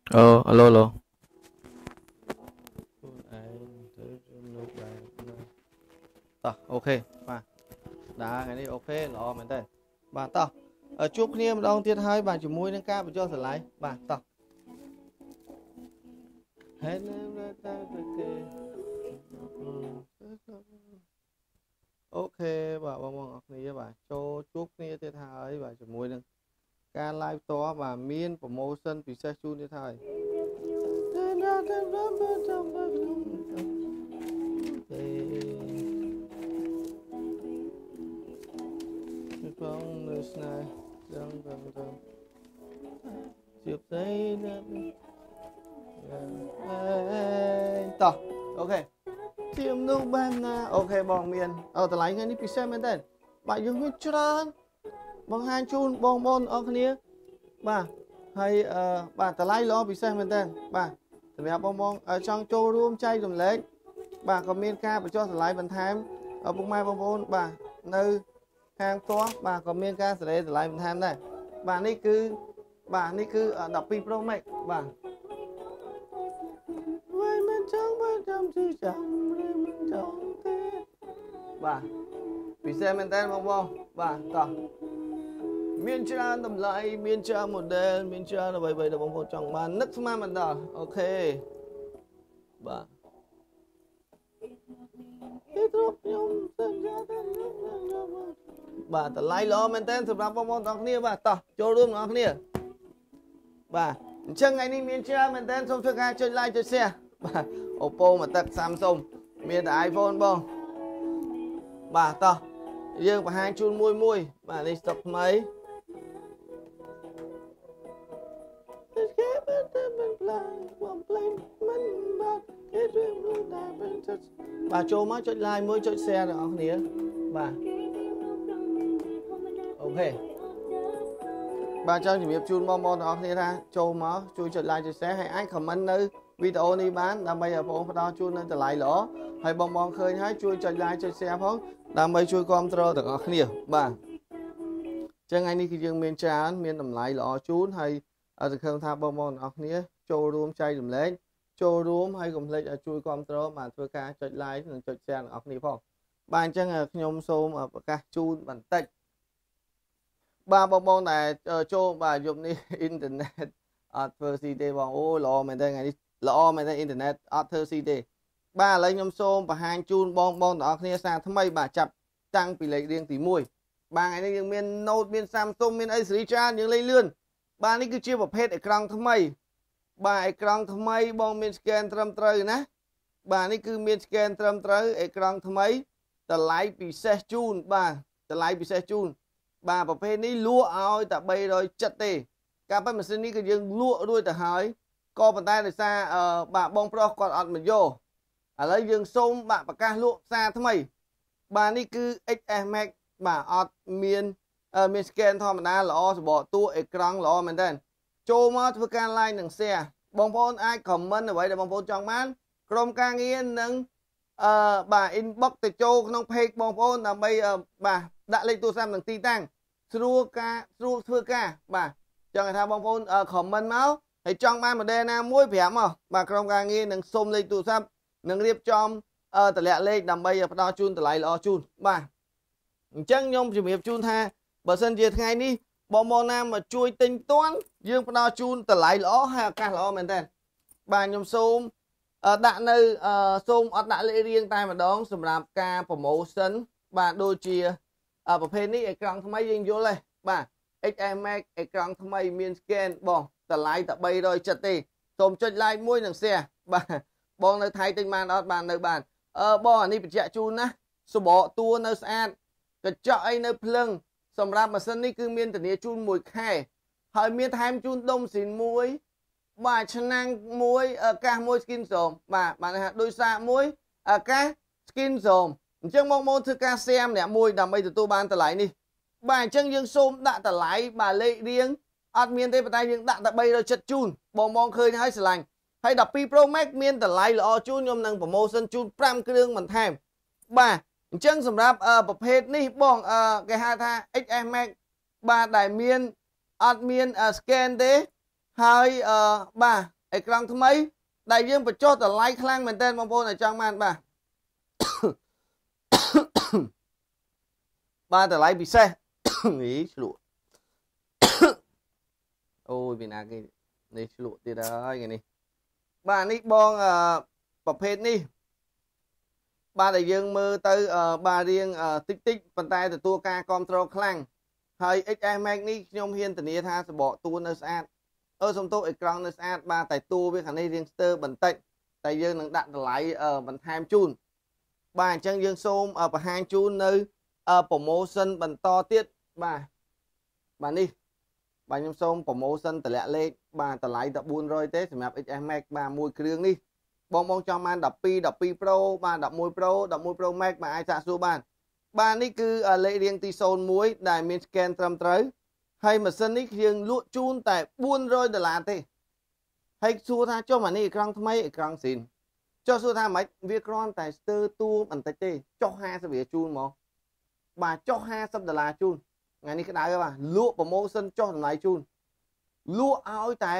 Alo alo. Ok bà đã cái này ok nó mình đây bà tao ở chúc kia mà đông tiết hai bà chỉ mũi nâng ca bà cho thử lại bà tao hết ok bà mong này bà cho chúc kia tiết hai bà chỉ mũi nâng ca live to bà miên promotion vì xe chun tiết hai không nơi này đang đang chụp giấy tao ok team nước ban ok bong miền ở tại lại ngay ní pizza men tên bạn dùng huyết trơn bong hai chun bong bon ở kia bà hay bà tại lại lo pizza men tên bà tại vì bong bong ở trong châu room chay dùm lấy bà có miền ca và cho tại lại bàn tham ở bong mai bong bon bà nơi hàng to bà có miền ca tại lại bàn tham này bà ní cứ đọc pi pro mate bà vậy mình chẳng bao trăm chữ chẳng mình chẳng thế bà vì xem mình tên không bà tỏ miền cha tầm lại miền cha một đêm miền cha là vậy là bông một trong bàn nấc mà mình đỏ ok bà bà ta lại lo mình tên thực ra bông một trong kia bà tỏ cho luôn nó kia bà chẳng ngày ní miền cha mình tên xong cho ca chơi like chơi xe bà Oppo mà tật Samsung miền iPhone bông bà tỏ dương bà hai chun mui bà đi tập mấy bà cho má cho like mới cho xe được không nhỉ bà ok bà cho chỉ việc chun mon đó thế ra cho má chui cho like cho xe hay ai comment nơi video này bán là bây giờ bọn đó chun nên lại lỗ hay bong khơi hái chui cho like cho xe phóng làm bây chui control được không nhỉ bà chẳng ai đi khi dương miền trán miền tầm lại lỗ chun hay ở từ không tha bong ở nhỉ cho room chay dùm lên cho room hay cùng lấy chui control mà thôi ca cho like cho xe ở nhỉ phong bạn chẳng là nhôm xôm ở ca chun bản tịch ba bong này cho bà dùng đi internet adversity bong ô lò mày đây ngày đi lọ mày đây internet adversity ba lấy nhôm xôm và hai chun bong đó kia sang thằng mày bà chập tăng tỷ lệ riêng tỷ mùi ba ngày nay miền Note miền Samsung miền Acer những lấy lươn ba này cứ chia vào hết ekran thằng mày ba ekran thằng mày bong miền scan trầm trời nè ba này cứ miền scan trầm trời ekran thằng mày ta lại bị xe chun ba ta lại bị xe chun bàประเภทนี้ลวกเอาแต่ใบโดยจัดเตะการปั้นมันสิ่งนี้ก็ยังลวกด้วยแต่หายก็ปัจจัยในซาbàบองโปรกอดอดมันโยอะไรยังส้มbàปากกาลวกซาทำไมbàนี่คือ XS Max bàอดเมียนสแกนธรรมดาหล่อสบตัวเอกรังหล่อมันได้โจมาเพื่อการไล่หนังเสียบองโพนไอคอมเมนต์เอาไว้แต่บองโพนจองมันกรมการเงินหนังbà inbox แต่โจน้องเพจบองโพนแต่ใบbà đã lênตัวซ้ำหนึ่งตีตั้งสู้เพื่อก้าบ่าจังไงท่าบางคนขอมันเมาส์ให้จ้องบ้านมาเดน่ามุ้ยแผลมั้งบ่ากรองการเงินหนึ่งส้มเลยตัวซ้ำหนึ่งเรียบจอมแต่ละเลขดำใบพดอจูนแต่ไหลรอจูนบ่าจังยมจะมีจูนท่าเบอร์เซนเจียไงนี่บอมน้ำมาช่วยติงต้นยืมพดอจูนแต่ไหลรอให้การรอเหมือนกันบ่ายมส้มđã nơiส้มđãเลเรียงตายมาดองสำหรับการโปรโมชั่นบ่าโดยเชียประเภทนี้เอกลังทำไมยิงโยเลยบ่า XM Max เอกลังทำไมมีสแกนบองแต่ไลน์แต่ใบโดยจัดตีสมจดไลน์มุ้ยหนังเสียบ่าบองในไทยติงมันออดบานในบ้านบองอันนี้เป็นเจ้าจูนนะสบตัวในสะอาดกระเจาะไอในเพลิงสำหรับมาสันนี่คือเมียนแต่เนี้ยจูนมวยแค่หอยเมียนไทยจูนดมสินมวยบ่าชนะมวยกามวยสกินสมบ่านะฮะโดยสะมวยกาสกินสมจังมองมองถือการเสียมเนี่ยมวยดำไปตัวบานตะไหลนี่บ่ายจังยังส้มดะตะไหลบ่าเละเรียงอัดเมียนเตปไตยังดะตะใบเราจัดจูนมองเคยให้สลังให้ดับปีโปรแม็กเมียนตะไหลหล่อจูนยมนังโปรโมชั่นจูนพร่ำเครื่องมันแทมบ่าจังสำหรับประเภทนี้บ้องแกหาท่า XM Max บ่าได้เมียนอัดเมียนสแกนเตให้บ่าអេក្រង់ថ្មីដែលយើងបញ្ចុះតម្លៃខ្លាំងមែនទែនបងប្អូនឲ្យចង់បានបាទបាទតម្លៃពិសេសនេះឆ្លក់អូយពីណាគេនេះឆ្លក់ទៀតហើយថ្ងៃនេះបាទនេះបងប្រភេទនេះបាទដែលយើងមើលទៅបាទរៀងតិចតិចប៉ុន្តែទទួលការគ្រប់គ្រងខ្លាំងហើយ XS Max នេះខ្ញុំហ៊ានធានាថាសបកតួនៅស្អាតសំទោសអេក្រង់នៅស្អាតបាទតែតួវាខាងនេះរៀងស្ទើរបន្តិចតែយើងនឹងដាក់តម្លៃបន្ថែមជូនបាទអញ្ចឹងយើងសូមបង្ហាញជូននៅpromotion បន្តទៀតបាទនេះបាទខ្ញុំសូម promotion តម្លាក់លេខបាទតម្លៃ1400ទេសម្រាប់ XS Max បាទមួយគ្រឿងនេះបងចង់បាន12 Pro បាទ11 Pro 11 Pro Max បាទអាចសាកសួរបានបាទនេះគឺលេខរៀងទី01ដែលមាន scan ត្រឹមត្រូវហើយម៉ាស៊ីននេះយើងលក់ជូនតែ$400ទេហើយសួរថាចុះអានេះអេក្រង់ថ្មីអេក្រង់ស៊ីនចុះសួរថាម៉េចវាគ្រាន់តែស្ទើរតួបន្តិចទេចុះ50រៀលជូនមកបាទចុះ$50ជូនថ្ងៃនេះក្តៅហើយបាទលក់ promotion ចុះតម្លៃជូនលក់ឲ្យតែ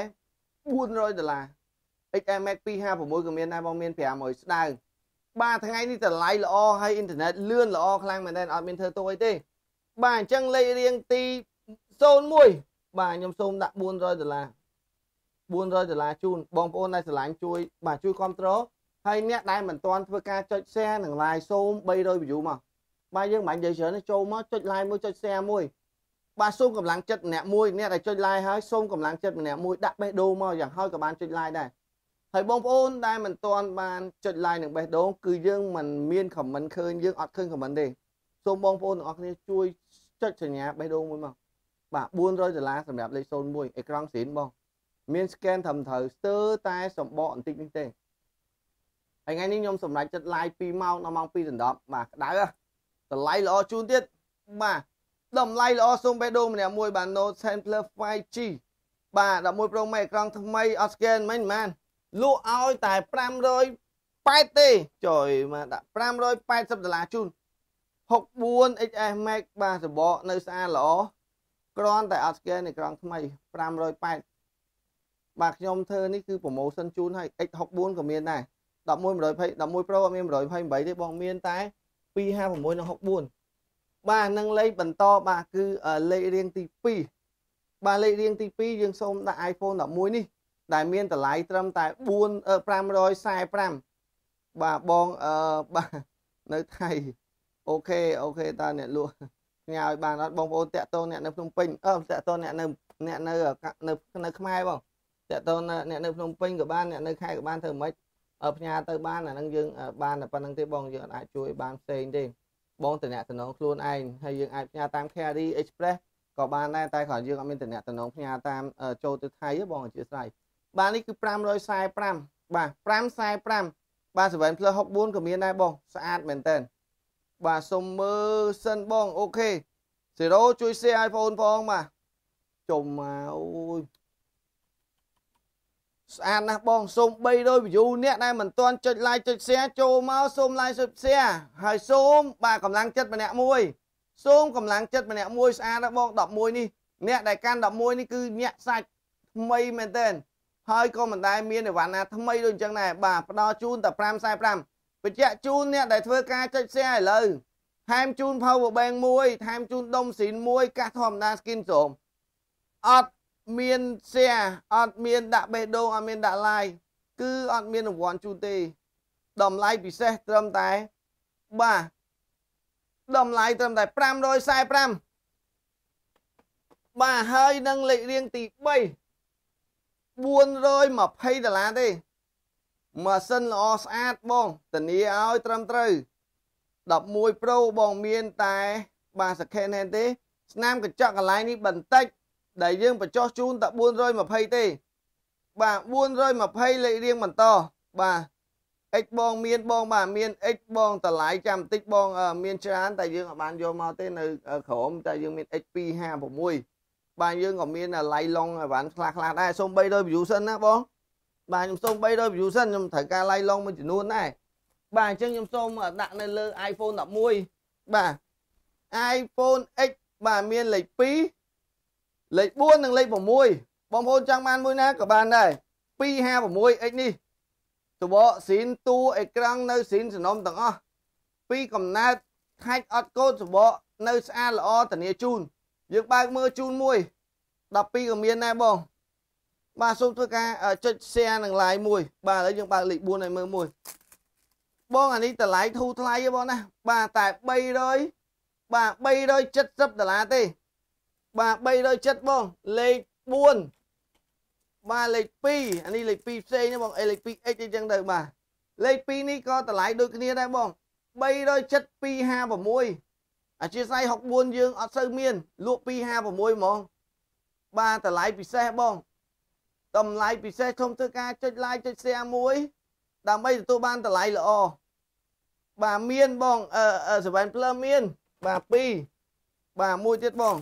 $400 XS Max 256ក៏មានដែរបងមាន500ស្ដើងបាទថ្ងៃនេះតម្លៃល្អហើយអ៊ីនធឺណិតលឿនល្អខ្លាំងមែនទែនអត់មានធ្វើទោសអីទេបាទអញ្ចឹងលេខរៀងទី01បាទខ្ញុំសូមដាក់$400ជូនបងប្អូនដែលស្រឡាញ់ជួយបាទជួយគ្រប់គ្រងហើយអ្នកដែលមិនទាន់ធ្វើការចុច share និង like សូម300 view មកបាទយើងមិននិយាយច្រើនចូលមកចុច like មួយចុច share មួយបាទសូមកម្លាំងចិត្តម្នាក់មួយអ្នកដែលចុច like ហើយសូមកម្លាំងចិត្តម្នាក់មួយដាក់បេះដូងមកយ៉ាងហោចក៏បានចុច like ដែរហើយបងប្អូនដែលមិនទាន់បានចុច like និងបេះដូងគឺយើងមិនមាន comment ឃើញយើងអត់ឃើញ comment ទេសូមបងប្អូនទាំងអស់គ្នាជួយចុចសញ្ញាបេះដូងមួយមកបាទ$400សម្រាប់លេខ01អេក្រង់ស៊ីនបងមាន scan ត្រឹមត្រូវស្ទើរតែសម្បកបន្តិចនេះទេហើយថ្ងៃនេះខ្ញុំសម្រេចចិត្ត live 2ម៉ោងដល់ម៉ោង2:10បាទក្តៅតម្លៃល្អជូនទៀតបាទតម្លៃល្អសូមបេះដូងម្នាក់មួយបាទ Note 10 Plus 5G បាទ11 Pro Max អេក្រង់ថ្មីអត់ scan មិនមែនលក់ឲ្យតែ580ទេចុយមកដាក់$580ជូន64 XS Max បាទសបកនៅស្អាតល្អគ្រាន់តែអត់ scan អេក្រង់ថ្មី580បាទខ្ញុំធ្វើនេះគឺ promotion ជូនហើយ X64 ក៏មានដែរ11 Pro អត់មាន128ទេបងមានតែ256និង64បាទនឹងលេខបន្តបាទគឺលេខរៀងទី2បាទលេខរៀងទី2យើងសូមដាក់ iPhone 11នេះដែលមានតម្លៃត្រឹមតែ545បាទបងបាទនៅថៃអូខេតើអ្នកលក់ញ៉ាឲ្យបានអត់បងប្អូនតាក់ទងអ្នកនៅភ្នំពេញតាក់ទងអ្នកនៅខ្មែរបងតាក់ទងអ្នកនៅភ្នំពេញក៏បានអ្នកនៅខេត្តក៏បានធ្វើមិនផ្ញើទៅបានអាហ្នឹងយើងបានតែប៉ុណ្្នឹងទេបងយើងអាចជួយបានផ្សេងទេបងតំណែងខ្លួនឯងហើយយើងអាចផ្ញើតាម Carry Express ក៏បានដែរតែគ្រាន់យើងអត់មានតំណែងផ្ញើតាមចូលទៅថៃទេបងអធិស្ឋានបាទនេះគឺ545បាទ545បាទ7 Plus 64ក៏មានដែរបងស្អាតមែនតើបាទសុំមើលសិនបងអូខេ0ជួយ share iPhone ផងបាទចុំមកអូយស្អាតណាស់បងសូម300 view អ្នកដែលមិនទាន់ចុច like ចុច share ចូលមកសូម like ចុច share ហើយសូមបាទកម្លាំងចិត្តម្នាក់មួយសូមកម្លាំងចិត្តម្នាក់មួយស្អាតណាស់បង11នេះអ្នកដែលកាន់11នេះគឺញាក់សាច់ថ្មីមែនទែនហើយក៏មិនដែលមានអីវ៉ាន់ណាថ្មីដូចអញ្ចឹងដែរបាទផ្ដល់ជូនតែ545បញ្ជាក់ជូនអ្នកដែលធ្វើការចុច share ឥឡូវថែមជូន power bank មួយថែមជូនដុំស៊ីនមួយកាសធម្មតា skin សូមអត់មាន share អត់មានដាក់បេះដូងអត់មានដាក់ like គឺអត់មានរង្វាន់ជូនទេតម្លៃពិសេសត្រឹមតែបាទតម្លៃត្រឹមតែ545បាទហើយនឹងលេខរៀងទី3$420ទេម៉ាស៊ីនល្អស្អាតបងធានាឲ្យត្រឹមត្រូវ11 Pro បងមានតែបាទ second hand ទេស្នាមកញ្ចក់កន្លែងនេះបន្តិចដែលយើងបញ្ចុះជូនតែ420ទេបាទ420លេខរៀងបន្តបាទ X បងមានបងបាទមាន X បងតម្លៃចាំបន្តិចបងមានច្រើនតែយើងអត់បានយកមកទេនៅក្រោមតែយើងមាន X256 បាទយើងក៏មានឡៃឡុងអីវ៉ាន់ខ្លះដែរសូម300 view សិនណាបងបាទខ្ញុំសូម300 view សិនខ្ញុំត្រូវការឡៃឡុងមួយចំនួនដែរបាទអញ្ចឹងខ្ញុំសូមដាក់នៅលើ iPhone 11បាទ iPhone X បាទមានលេខ2លេខ4និងលេខ6បងប្អូនចង់បានមួយណាក៏បានដែរ 256X នេះសបកស៊ីនតួអេក្រង់នៅស៊ីនសំណុំទាំងអស់ពីកំណើតខាច់អត់កូដសបកនៅស្អាតល្អធានាជូនយើងបើកមើលជូនមួយ12ក៏មានដែរបងបាទសូមធ្វើការចុច share និង like មួយបាទឥឡូវយើងបើកលេខ4ឲ្យមើលមួយបងអានេះតម្លៃធូរថ្លៃទេបងណាបាទតែ300បាទ$370ទេបាទ370បងលេខ4បាទលេខ2អានេះលេខ2ផ្សេងណាបងលេខ 2x អីចឹងទៅបាទលេខ2នេះក៏តម្លៃដូចគ្នាដែរបង37256អធិស្ឋាន64យើងអត់សូវមានលក់256ហ្មងបាទតម្លៃពិសេសបងតម្លៃពិសេសខ្ញុំធ្វើការចុច like ចុច share មួយដើម្បីទទួលបានតម្លៃល្អបាទមានបង7 Plus មានបាទ2បាទមួយទៀតបង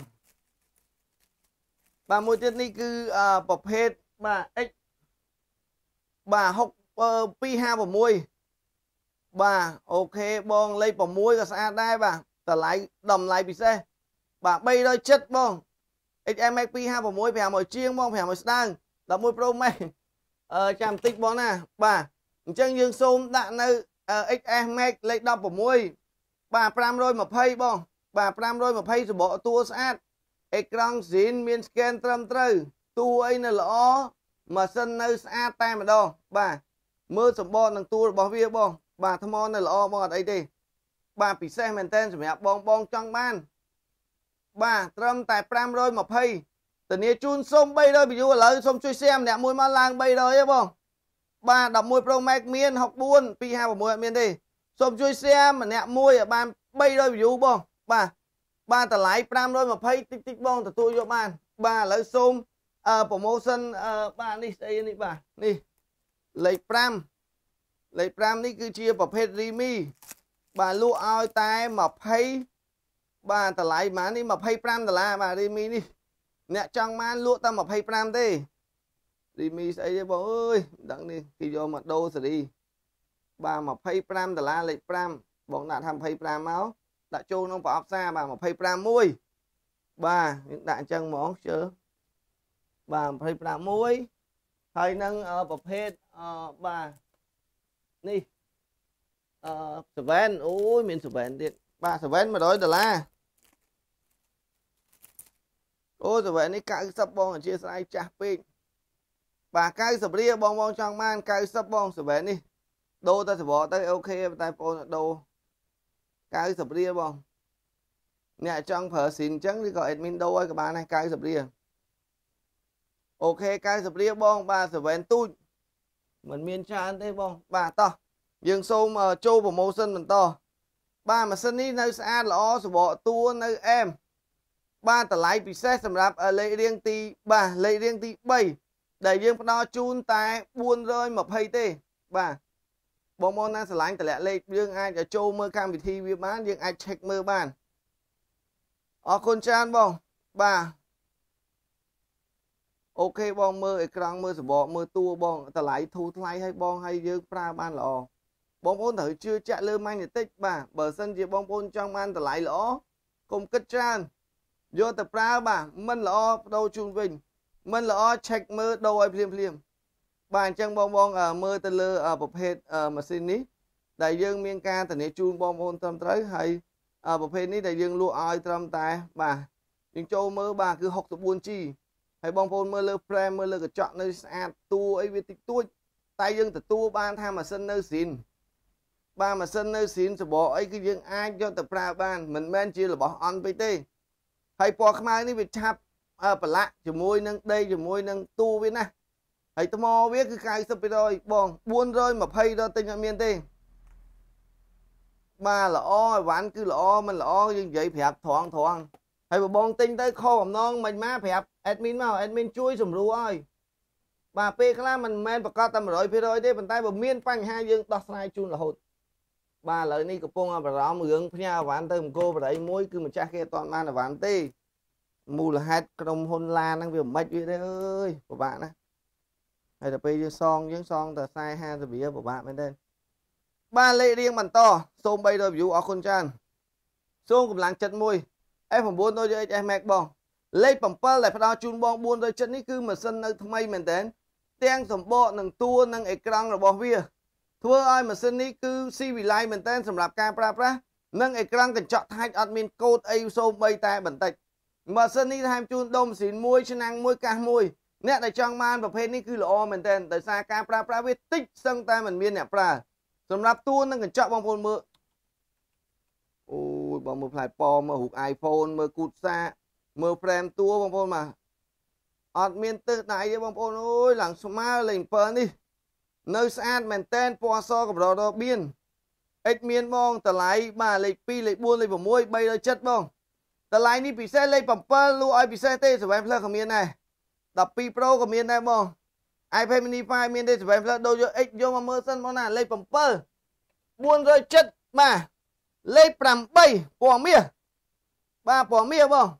បាទមួយទៀតនេះគឺប្រភេទបាទ X បាទ256បាទអូខេបងលេខ6ក៏ស្អាតដែរបាទតម្លៃពិសេសបាទ370បង XMX 256 500ជាងបង500ស្ដើង11 Pro Max ចាំបន្តិចបងណាបាទអញ្ចឹងយើងសូមដាក់នៅ XS Max លេខ16បាទ520បងបាទ520សបកតួស្អាតអេក្រង់ស៊ីនមាន scan ត្រឹមត្រូវតួអីនៅល្អម៉ាស៊ីននៅស្អាតតែម្ដងបាទមើលសម្បត្តិនឹងតួរបស់វាបងបាទថ្មនៅល្អបងអត់អីទេបាទពិសេសមែនតើសម្រាប់បងចង់បានបាទត្រឹមតែ520ធានាជូនសូម300 view ឥឡូវសូមជួយ share ម្នាក់មួយមកឡើង300ទេបងបាទ11 Pro Max មាន64 256អត់មានទេសូមជួយ share ម្នាក់មួយឲ្យបាន300 view បងបាទតម្លៃ520តិចបងទទួលយកបានបាទឥឡូវសូមpromotion បាទនេះស្អីនេះបាទនេះលេខ5នេះគឺជាប្រភេទ Remi បាទលក់ឲ្យតែ20បាទតម្លៃប៉ុន្មាននេះ$25បាទ Remi នេះអ្នកចង់បានលក់តែ25ទេ Remi ស្អីទេបងអើយមិនដឹងនេះគេយកមកដូរសេរីបាទ$25លេខ5បងដាក់ថា25មកដាក់ចូលក្នុងប្រអប់សារបាទ25មួយបាទយើងដាក់អញ្ចឹងហ្មងជើបាទ25មួយហើយនឹងប្រភេទបាទនេះ7អូយមាន7ទៀតបាទ7 $100អូ7នេះ90បងអធិស្ឋានចាស់ពេកបាទ90រៀលបងចង់បាន90បង7នេះដូរតែសបកទៅអូខេតែបងដូរ90រៀលបងអ្នកចង់ប្រើស៊ីនអញ្ចឹងឬក៏ admin ដូរឲ្យក៏បានដែរ90រៀលអូខេ90រៀលបងបាទ7ទូចមិនមានច្រើនទេបងបាទតោះយើងសូមចូល promotion បន្តបាទម៉ាស៊ីននេះនៅស្អាតល្អសបកតួនៅអែមបាទតម្លៃពិសេសសម្រាប់លេខរៀងទីលេខរៀងទី3ដែលយើងផ្ដល់ជូនតែ420ទេបាទបងណាស្រឡាញ់តម្លាក់លេខយើងអាចចូលមើលកម្មវិធីវាបានយើងអាច check មើលបានអរគុណច្រើនបងបាទអូខេបងមើលអេក្រង់មើលសបកមើលតួបងតម្លៃធូរថ្លៃឲ្យបងឲ្យយើងប្រើបានល្អបងប្អូនត្រូវជឿជាក់លើ Magnetic បាទបើសិនជាបងប្អូនចង់បានតម្លៃល្អកុំគិតច្រើនយកទៅប្រើបាទមិនល្អបដូរជូនវិញមិនល្អ check មើលដូរឲ្យភ្លាមបាទអញ្ចឹងបងមើលទៅលើប្រភេទម៉ាស៊ីននេះដែលយើងមានការធានាជូនបងប្អូនត្រឹមត្រូវហើយប្រភេទនេះដែលយើងលក់ឲ្យត្រឹមតែបាទយើងចូលមើលបាទគឺ 64G ហើយបងប្អូនមើលលើ frame មើលលើកញ្ចក់នៅស្អាតតួអីវាតិចតួចតែយើងទទួលបានថាម៉ាស៊ីននៅស៊ីនបាទម៉ាស៊ីននៅស៊ីនសបកអីគឺយើងអាចយកទៅប្រើបានមិនមែនជារបស់អន់ពេកទេហើយពណ៌ខ្មៅនេះវាឆាប់ប្រឡាក់ជាមួយនឹងដេកជាមួយនឹងតួវាណាហើយថ្មវាគឺ90%បង420ដល់ទិញអត់មានទេបាទល្អអីវ៉ាន់គឺល្អមិនល្អយើងនិយាយប្រាប់ត្រង់ហើយបងទិញទៅខកំណងមិនមកប្រាប់ admin មក admin ជួយសម្រួលឲ្យបាទពេលខ្លះមិនមែនប្រកាសតែ100%ទេប៉ុន្តែបើមានបញ្ហាយើងដោះស្រាយជូនរហូតបាទឥឡូវនេះកំពុងបារម្ភរឿងផ្ញើអវ៉ាន់ទៅអង្គរបរិយមួយគឺម្ចាស់គេអត់បានអវ៉ាន់ទេមូលហេតុក្រុមហ៊ុនឡានហ្នឹងវាមិនវាទេអើយពិបាកណាស់ហើយដល់ពេលយើងសងតែ40-50រៀលពិបាកមែនទេបាទលេខរៀងបន្តសូម300 view អរគុណច្រើនសូមកម្លាំងចិត្តមួយ F9 ដូច XS Max បងលេខ7ដែលផ្ដល់ជូនបង470នេះគឺម៉ាស៊ីននៅថ្មីមែនតើទាំងសម្បកនឹងតួនឹងអេក្រង់របស់វាធ្វើឲ្យម៉ាស៊ីននេះគឺស៊ីវិល័យមែនតើសម្រាប់ការប្រើប្រាស់និងអេក្រង់កញ្ចក់ថាច់អត់មានកូដអីសូម្បីតែបន្តិចម៉ាស៊ីននេះថែមជូនដុំម៉ាស៊ីនមួយឆ្នាំងមួយកាសមួយអ្នកដែលចង់បានប្រភេទនេះគឺល្អមែនតើដោយសារការប្រើប្រាស់វាតិចសឹងតែមិនមានអ្នកប្រើសម្រាប់តួនឹងកញ្ចក់បងប្អូនមើលអូយបងមើលផ្លែប៉មើលរូប iPhone មើលគូតសាមើល frame តួបងប្អូនមកអត់មានទិសដៅទេបងប្អូនអូយឡើងស្មើលេខ7នេះនៅស្អាតមែនតែនពណ៌សកម្រដល់បៀនអិចមានបងតម្លៃបាទលេខ2លេខ4លេខ6 370បងតម្លៃនេះពិសេសលេខ7លក់ឲ្យពិសេសទេ7 Plus ក៏មានដែរ12 Pro ក៏មានដែរបង iPad mini 5មានទេ7 Plus ដូចយក X យកមកមើលសិនបងណាលេខ7 470បាទលេខ8ពណ៌មាសបាទពណ៌មាសបង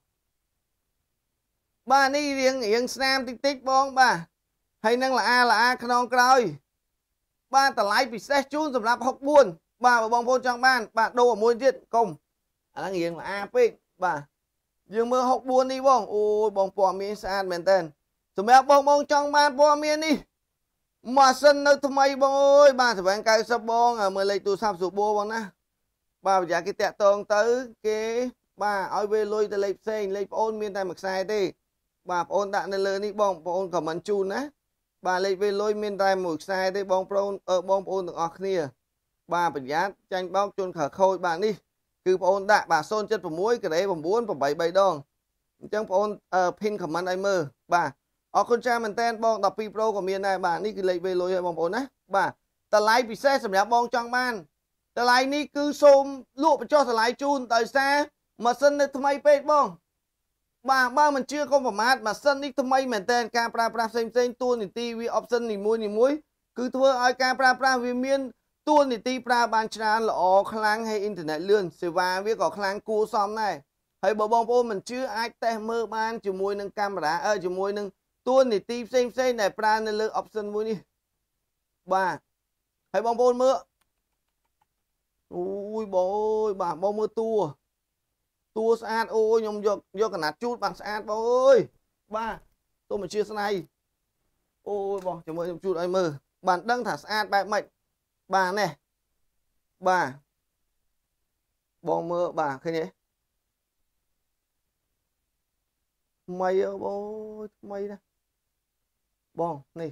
បាទនេះរៀងស្នាមតិចតិចបងបាទហើយនឹងល្អខ្នងក្រោយបាទតម្លៃពិសេសជូនសម្រាប់64បាទបងប្អូនចង់បានបាទដូរមួយទៀតកុំអាហ្នឹងរៀងល្អពេកបាទយើងមើល64នេះបងអូយបងពណ៌មាសស្អាតមែនតើសម្រាប់បងចង់បានពណ៌មាសនេះម៉ាស៊ីននៅថ្មីបងអើយបាទសវែង90បងមើលលេខទូរស័ព្ទសូបូបងណាបាទប្រយ័ត្នគេតាក់តងទៅគេបាទឲ្យវាលុយទៅលេខផ្សេងលេខប្អូនមានតែមួយខ្សែទេបាទប្អូនដាក់នៅលើនេះបងប្អូនខមមិនជូនណាបាទលេខវាលុយមានតែមួយខ្សែទេបងប្អូនទាំងអស់គ្នាបាទប្រយ័ត្នចាញ់បោកជូនខើខូចបាទនេះគឺប្អូនដាក់បាទ076ការ៉េ9 8 3ដងអញ្ចឹងបងប្អូនភិនខមមិនឲ្យមើលបាទអរគុណច្រើនមែនតើបង12 Pro ក៏មានដែរបាទនេះគឺលេខវាលុយឲ្យបងប្អូនណាបាទតម្លៃពិសេសសម្រាប់បងចង់បានតម្លៃនេះគឺសូមលក់បញ្ចុះតម្លៃជូនដោយសារម៉ាស៊ីននៅថ្មីពេកបងបាទបើមិនជឿកុំប្រមាថម៉ាស៊ីននេះថ្មីមែនតើការប្រើប្រាស់ផ្សេងតួនាទីវា option នីមួយគឺធ្វើឲ្យការប្រើប្រាស់វាមានតួនាទីប្រើបានច្រើនល្អខ្លាំងហើយអ៊ីនធឺណិតលឿនសេវាវាក៏ខ្លាំងគួរសមដែរហើយបើបងប្អូនមិនជឿអាចតេស្តមើលបានជាមួយនឹងកាមេរ៉ាជាមួយនឹងតួនាទីផ្សេងដែលប្រើនៅលើ option មួយនេះបាទហើយបងប្អូនមើលអូយបងអើយបាទបងមើលតួស្អាតអូយខ្ញុំយកកណាត់ជូតបានស្អាតបងអើយបាទទោះមិនជាស្នៃអូយបងចាំមើលខ្ញុំជូតឲ្យមើលបានដឹងថាស្អាតបែបម៉េចបាទនេះបាទបងមើលបាទឃើញទេថ្មីអូយថ្មីណាបងនេះ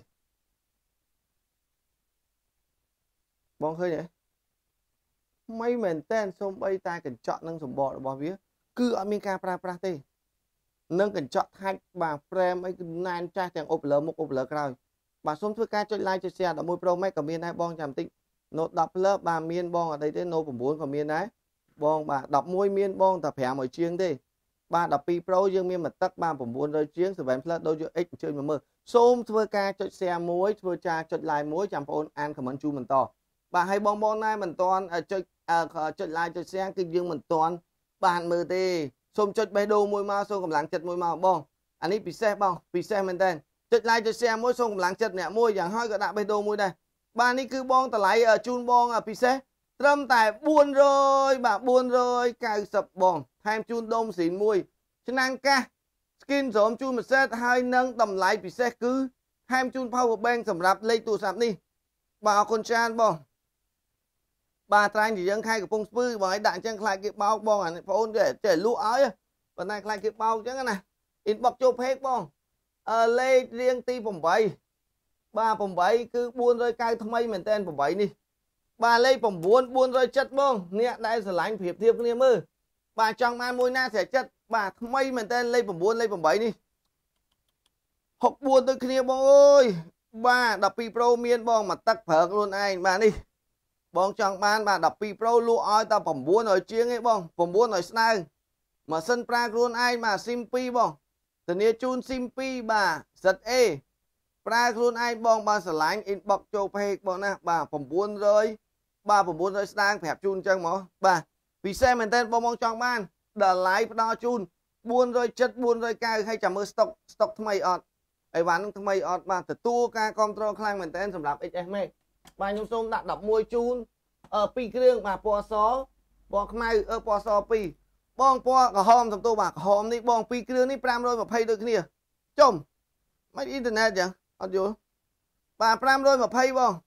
បងឃើញទេថ្មីមែនតើសូម្បីតែកញ្ចក់និងសម្បករបស់វាគឺអត់មានការប្រើប្រាស់ទេនឹងកញ្ចក់ថាច់បាទ frame អីគឺណែនចាស់ទាំងអូបលើមុខអូបលើក្រោយបាទសូមធ្វើការចុច like ចុច share 11 Pro Max ក៏មានដែរបងចាំបន្តិច Note 10 Plus បាទមានបងអត់អីទេ Note 9ក៏មានដែរបងបាទ11មានបងតែ5ឲ្យជាងទេបាទ12 Pro យើងមានមួយទឹកបាទ900ជាង7 Plus ដូចយក X អញ្ជើញមកមើលសូមធ្វើការចុច share មួយធ្វើការចុច like មួយចាំបងប្អូនអាន comment ជូនបន្តបាទហើយបងណែមិនតាន់ចុច like ចុច share គឺយើងមិនតាន់បានមើលទេសូមចុចបេះដូងមួយមកសូមកម្លាំងចិត្តមួយមកបងអានេះពិសេសបងពិសេសមែនតើចុច like ចុច share មួយសូមកម្លាំងចិត្តអ្នកមួយយ៉ាងហើយក៏ដាក់បេះដូងមួយដែរបាទនេះគឺបងតម្លៃជូនបងពិសេសត្រឹមតែ400បាទ490បងថែមជូនដុំស៊ីនមួយឆ្នាំងកាស skin ស្រោមជូនមួយសេតហើយនឹងតម្លៃពិសេសគឺថែមជូន power bank សម្រាប់លេខទូរស័ព្ទនេះបាទអរគុណច្រើនបងបាទត្រាញ់ជាយើងខែកំពុងស្ពឺបងឲ្យដាក់អញ្ចឹងខ្លាចគេបោកបងអានេះបងអូនចេះលក់ឲ្យប៉ុន្តែខ្លាចគេបោកអញ្ចឹងណា inbox ចូល page បងលេខរៀងទី8បាទ8គឺ490ថ្មីមែនតើ8នេះបាទលេខ9 470បងអ្នកដែលស្រឡាញ់ប្រៀបធៀបគ្នាមើលបាទចង់បានមួយណាស្រេចចិត្តបាទថ្មីមែនតើលេខ9លេខ8នេះ64ដូចគ្នាបងអើយបាទ12 Pro មានបងមកទឹកប្រើខ្លួនឯងបាទនេះបងចង់បានបាទ12 Pro លក់ឲ្យតែ900ជាងឯងបង900ស្នើម៉ាស៊ីនប្រើខ្លួនឯងបាទ SIM 2បងធានាជូន SIM 2បាទ ZA ប្រើខ្លួនឯងបងបានស្រឡាញ់ inbox ចូល page បងណាបាទ900បាទ900ស្ដាងប្រាប់ជូនអញ្ចឹងមកបាទពិសេសមែនតើបងចង់បានតម្លៃផ្ដល់ជូន470 490ហើយចាំមើលស្តុកថ្មីអត់អីវ៉ាន់នឹងថ្មីអត់បាទទទួលការគ្រប់គ្រងខ្លាំងមែនតើសម្រាប់ XS Max បាទខ្ញុំសូមដាក់11ជូន2គ្រឿងបាទពណ៌សពណ៌ខ្មៅពណ៌ស2បងពណ៌ក្រហមសំទោបាទក្រហមនេះបង2គ្រឿងនេះ520ដូចគ្នាចុំមិនអ៊ីនធឺណិតចឹងអត់យល់ bà pram đôi mà pay bong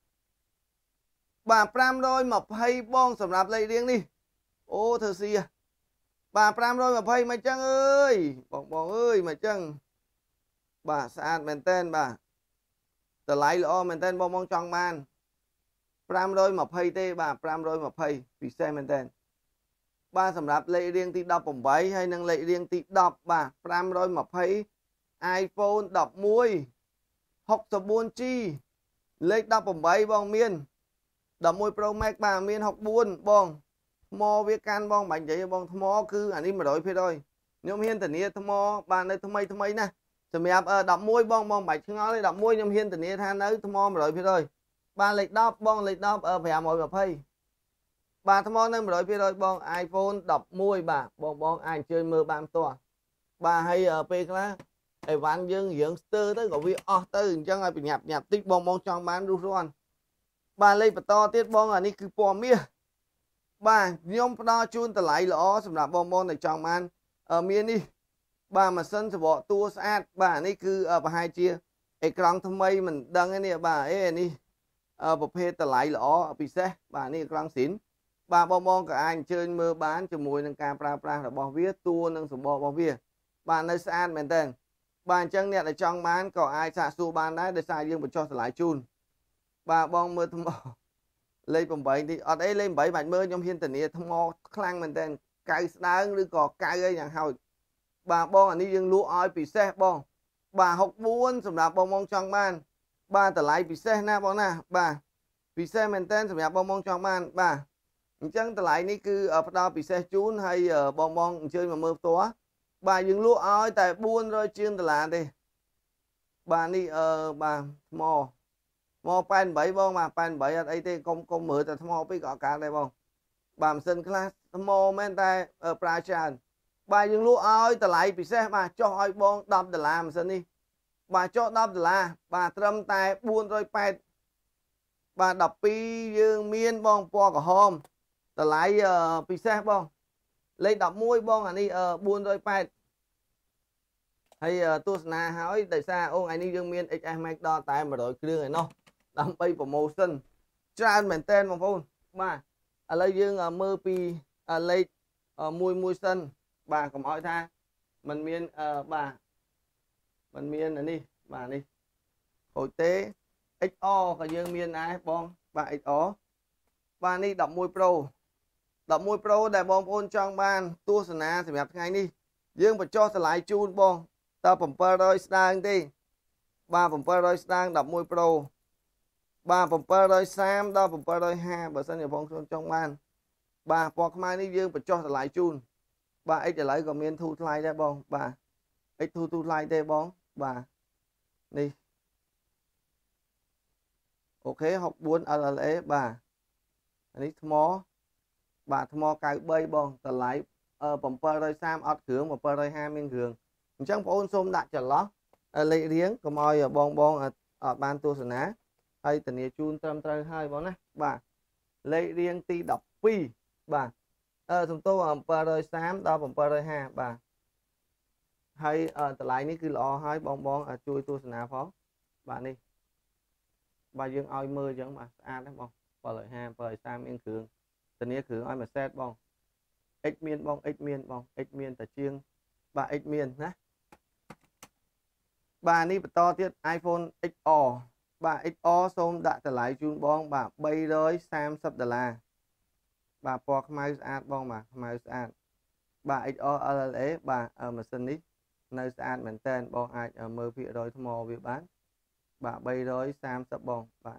bà pram đôi mà pay bong sầm rạp lấy riêng đi ô thơ si à bà pram đôi mà pay mày chăng ơi bong ơi mày chăng bà sạn mền tên bà tờ lại lọ mền tên bong trong man pram đôi mà pay tê bà pram đôi mà pay vì xe mền tên bà sầm rạp lấy riêng tí đọc bổng bấy hay năng lấy riêng tí đọc bà pram đôi mà pay iPhone đọc muôi học tập buôn chi lấy đọc bổng bấy bong miên đọc muôi Pro Max bà miên học buôn bong mò viết can bong bánh giấy bong mò cứ anh đi mà đổi phê rồi nhóm hiên tình yêu mò bà nơi thâm mây nè rồi mẹ đọc muôi bong bánh ngó lấy đọc muôi nhóm hiên tình yêu than nơi mò mà đổi phê rồi bà lịch đọc bong lịch đọc phải mọi mà phê bà thâm mò nơi mà đổi phê rồi bong iPhone đọc muôi bà bong anh chơi mơ bám to bà hay ở phê lá ai ván dương dưỡng tư tới gọi vi tư chẳng ai bị nhập tích bong trong bán ru ron bà lấy bà to tiết bong à ní cứ bò mía bà nhóm đó chun tờ lại lõ sầm đạp bong này trong man ở miền đi bà mà sân sẽ bỏ tua sát bà ní cứ bà hai chia ai con thâm mây mình đăng cái này bà ấy ní bậc phê tờ lại lõ bị xe bà ní con xỉn bà bong cả anh chơi mưa bán cho mùi nâng ca pra là bò viết tua nâng sổ bò viết bà nơi sát mền tên bà chân nè là trong bán có ai xạ su bán đấy để xài dương một cho lại chun bà bong mưa thâm mò lấy bồng bảy thì ở đây lên 7 bạn mơ trong hiên tình thâm mò khăn mình tên cài đángឬក៏កាយអីយ៉ាងហោចបាទបងអានេះយើងលក់ឲ្យពិសេសបងបាទ64សម្រាប់បងមកចង់បានបាទតម្លៃពិសេសណាបងណាបាទពិសេសមែនតើសម្រាប់បងមកចង់បានបាទអញ្ចឹងតម្លៃនេះគឺផ្ដល់ពិសេសជូនហើយបងអញ្ជើញមកមើលផ្ទាល់បាទយើងលក់ឲ្យតែ400ជាងដុល្លារទេបាទនេះបាទថ្ម88បងបាទ88អត់អីទេកុំមើលតែថ្មពេកក៏កើតដែរបងបាទម៉ាស៊ីនខ្លះថ្មមែនតែប្រើច្រើនបាទយើងលក់ឲ្យតម្លៃពិសេសបាទចុះឲ្យបង$10ម៉ាស៊ីននេះបាទចុះ$10បាទត្រឹមតែ480បាទ12យើងមានបងពណ៌ក្រហមតម្លៃពិសេសបងលេខ11បងអានេះ480ហើយទស្សនាហើយដោយសារអូនឯនេះយើងមាន XS Max ដល់តែ100គ្រឿងឯណោះដើម្បី promotion ច្រើនមែនតើបងប្អូនបាទឥឡូវយើងមើលពីលេខមួយសិនបាទកុំឲ្យថាมันមានបាទมันមាននេះបាទនេះខូចទេ XR ក៏យើងមានដែរបងបាទ XR បាទនេះ11 Pro 11 Pro ដែលបងប្អូនចង់បានទស្សនាសម្រាប់ថ្ងៃនេះយើងបញ្ចុះតម្លៃជូនបងតើ700ស្ដើងទេបាទ700ស្ដើង11 Pro បាទ730ដល់750បើសិនជាបងចង់បានបាទពណ៌ខ្មៅនេះយើងបញ្ចុះតម្លៃជូនបាទ X ឥឡូវក៏មានធូរថ្លៃដែរបងបាទ X ធូរថ្លៃទេបងបាទនេះអូខេ64 LLA បាទនេះថ្មបាទថ្ម93បងតម្លៃ730អត់គ្រឿង750មានគ្រឿងអញ្ចឹងបងអូនសូមដាក់ចន្លោះលេខរៀងកុំឲ្យបងអត់បានទស្សនាហើយធានាជូនត្រឹមត្រូវហើយបងណាបាទលេខរៀងទី12បាទសំទោ730ដល់750បាទហើយតម្លៃនេះគឺល្អហើយបងជួយទស្សនាផងបាទនេះបាទយើងឲ្យមើលអញ្ចឹងបាទស្អាតណាស់បង750 730មានគ្រឿងធានាគ្រឿងឲ្យមួយសេតបង X មានបង X មានបង X មានតែជាងបាទ X មានណាបាទនេះបន្តទៀត iPhone XR បាទ XR សូមដាក់តម្លៃជូនបងបាទ$330បាទពណ៌ខ្មៅស្អាតបងបាទខ្មៅស្អាតបាទ XR LLA បាទម៉ាស៊ីននេះនៅស្អាតមែនតើបងអាចមើលភាគរយថ្មវាបានបាទ330បងបាទ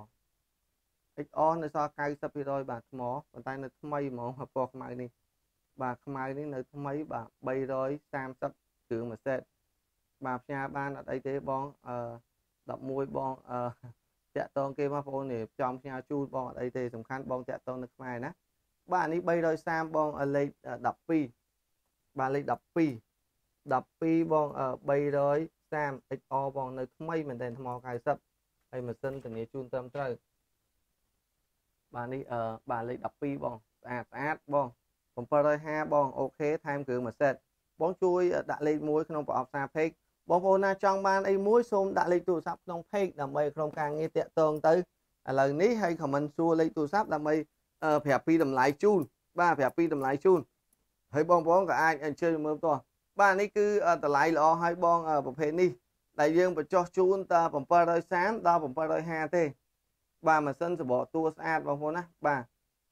XR នៅសល់ 90% បាទថ្មប៉ុន្តែនៅថ្មីហ្មងពណ៌ខ្មៅនេះបាទខ្មៅនេះនៅថ្មីបាទ330គ្រឿងមួយសេតបាទផ្ញើបានអត់អីទេបង11បងតាក់តងគេមកបងនេះចំផ្ញើជូនបងអត់អីទេសំខាន់បងតាក់តងនៅខ្មែរណាបាទនេះ330បងលេខ12បាទលេខ12បង330 XR បងនៅថ្មីមែនតើថ្ម90ហើយម៉ាស៊ីនធានាជូនត្រឹមត្រូវបាទនេះបាទលេខ12បងស្អាតបង750បងអូខេថែមគ្រឿងមួយសេតបងជួយដាក់លេខ1ក្នុងប្រអប់សារ page បងប្អូនណាចង់បានអីមួយសូមដាក់លេខទូរស័ព្ទក្នុង page ដើម្បីក្រុមការងារតាក់ទងទៅឥឡូវនេះហើយ comment សួរលេខទូរស័ព្ទដើម្បីប្រាប់ពីតម្លៃជូនបាទប្រាប់ពីតម្លៃជូនហើយបងប្អូនក៏អាចអញ្ជើញមើលផ្ទាល់បាទនេះគឺតម្លៃល្អហើយបងប្រភេទនេះដែលយើងបញ្ចុះជូនត730ដល់750ទេបាទម៉ាស៊ីនសបកតួស្អាតបងប្អូនណាបាទ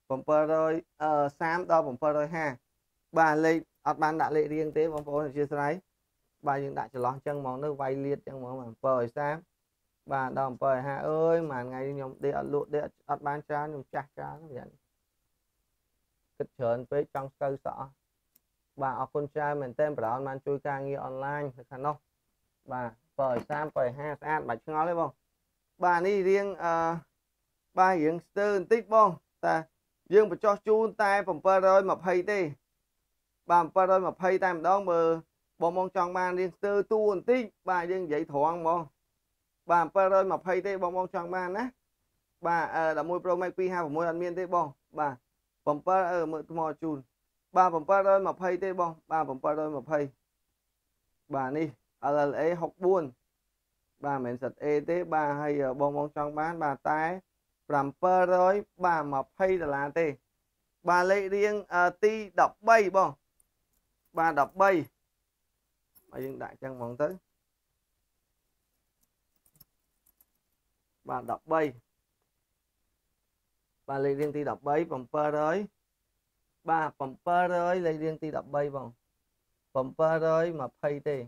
730ដល់750បាទលេខអត់បានដាក់លេខរៀងទេបងប្អូនអធិស្ឋានបាទយើងដាក់ចន្លោះអញ្ចឹងហ្មងទៅវាយលៀតអញ្ចឹងហ្មង730បាទដល់750អើយមួយថ្ងៃខ្ញុំដេកអត់លក់ដេកអត់បានច្រើនខ្ញុំចាស់ច្រើនយ៉ាងគិតច្រើនពេកចង់ស្កើសក់បាទអរគុណច្រើនមែនតើប្រដៅបានជួយការងារអនឡាញនៅខាងនោះបាទ730 750ស្អាតបាច់ឆ្ងល់ទេបងបាទនេះរៀងបាទរៀងស្ទើរបន្តិចបងតែយើងបញ្ចុះជូនតែ720ទេបាទ720តែម្ដងមើលបងចង់បានរៀងស្ទើរទូបន្តិចបាទយើងនិយាយត្រង់ហ្មងបាទ720ទេបងចង់បានណាបាទ11 Pro Max 256អត់មានទេបងបាទ7មើលថ្មជូនបាទ720ទេបងបាទ720បាទនេះ LLA 64បាទមិនសិត A ទេបាទហើយបងចង់បានបាទតែ700បាទ$20ទេបាទលេខរៀងទី13បងបាទ13មកយើងដាក់ចឹងហ្មងទៅបាទ13បាទលេខរៀងទី13 700បាទ700លេខរៀងទី13បង720ទេ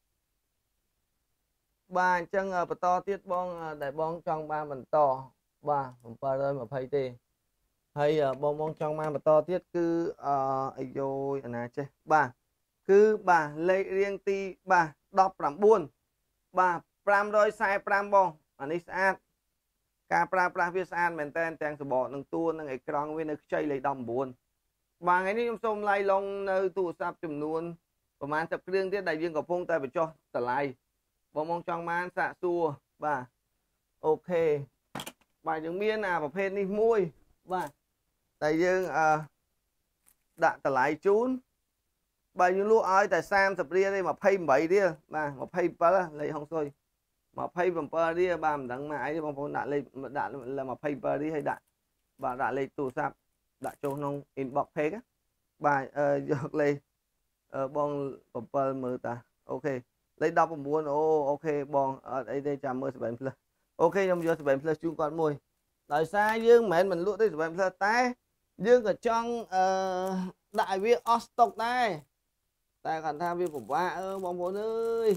បាទអញ្ចឹងបន្តទៀតបងដែលបងចង់បានបន្តបាទ720ទេហើយបងចង់បានបន្តទៀតគឺអាយយអាណាចេះបាទគឺបាទលេខរៀងទីបាទ19បាទ545បងអានេះស្អាតការប្រើប្រាស់វាស្អាតមែនតើទាំងសបកនឹងតួនឹងអេក្រង់វានៅខ្ចីលេខ19បាទថ្ងៃនេះខ្ញុំសូមឡាយឡុងនៅទូរស័ព្ទចំនួនប្រហែល10គ្រឿងទៀតដែលយើងកំពុងតែបញ្ចុះតម្លៃបងចង់បានសាកសួរបាទអូខេបាទយើងមានប្រភេទនេះមួយបាទតែយើងដាក់តម្លៃជូនបាទយើងលក់ឲ្យតែ30រៀលទេ28រៀលបាទ27លេខហុងស៊ុយ27រៀលបាទមិនដឹងមកអីទេបងប្អូនដាក់លេខដាក់27រៀលឲ្យដាក់បាទដាក់លេខទូរស័ព្ទដាក់ចូលក្នុង inbox page បាទយកលេខបង7មើលតាអូខេលេខ19អូខេបងអត់អីទេចាំមើល7 plus អូខេខ្ញុំយក7 plus ជូនគាត់មួយដោយសារយើងមិនលក់ទេ7 plus តែយើងក៏ចង់ដាក់ឲ្យវាអស់ស្តុកដែរតែគាត់ថាវាពិបាកបងប្អូនអើយ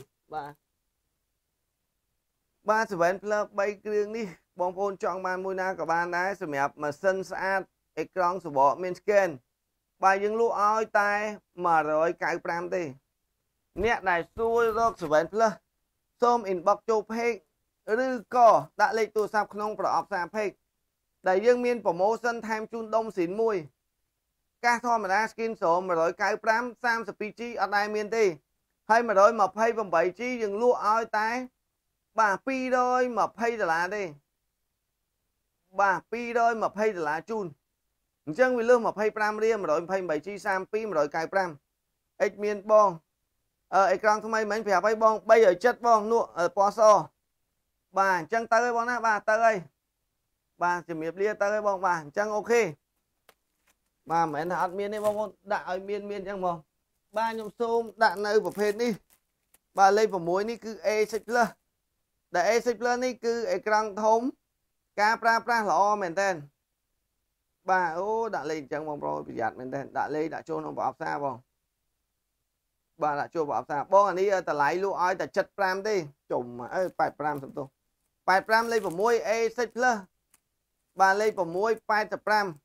បាទ7 plus 3គ្រឿងនេះបងប្អូនចង់បានមួយណាក៏បានដែរសម្រាប់ម៉ាស៊ីនស្អាតអេក្រង់សបកមាន scan បាទយើងលក់ឲ្យតែ195ទេអ្នកដែលសួររក7 plus សូម inbox ចូល page ឬក៏ដាក់លេខទូរស័ព្ទក្នុងប្រអប់សារ page ដែលយើងមាន promotion ថែមជូនដុំស៊ីនមួយកាសធម្មតា skin ស្រោម195 32G អត់ដែលមានទេហើយ 128G យើងលក់ឲ្យតែបាទ$220ទេបាទ$220ជូនអញ្ចឹងវាលើស25រៀល 128G 32 195 X មានបងអេក្រង់ថ្មីមិញប្រាប់ឲ្យបង370បងនោះពណ៌សបាទអញ្ចឹងទៅហើយបងណាបាទទៅហើយបាទជំរាបលាទៅហើយបងបាទអញ្ចឹងអូខេបាទមិនមែនថាអត់មានទេបងប្អូនដាក់ឲ្យមានអញ្ចឹងបងបាទខ្ញុំសូមដាក់នៅប្រភេទនេះបាទលេខ6នេះគឺ A6 Plus ដែល A6 Plus នេះគឺអេក្រង់ធំការប្រើប្រាស់ល្អមែនតើបាទអូដាក់លេខអញ្ចឹងបងប្អូនប្រយ័ត្នមែនតើដាក់លេខដាក់ចូលក្នុងប្រអប់សារបងបាទដាក់ចូលប្រអប់សារបងអានេះតម្លៃលក់ឲ្យតែ75ទេចុំ85សំទោស85លេខ6 A6 Plus បាទលេខ6 85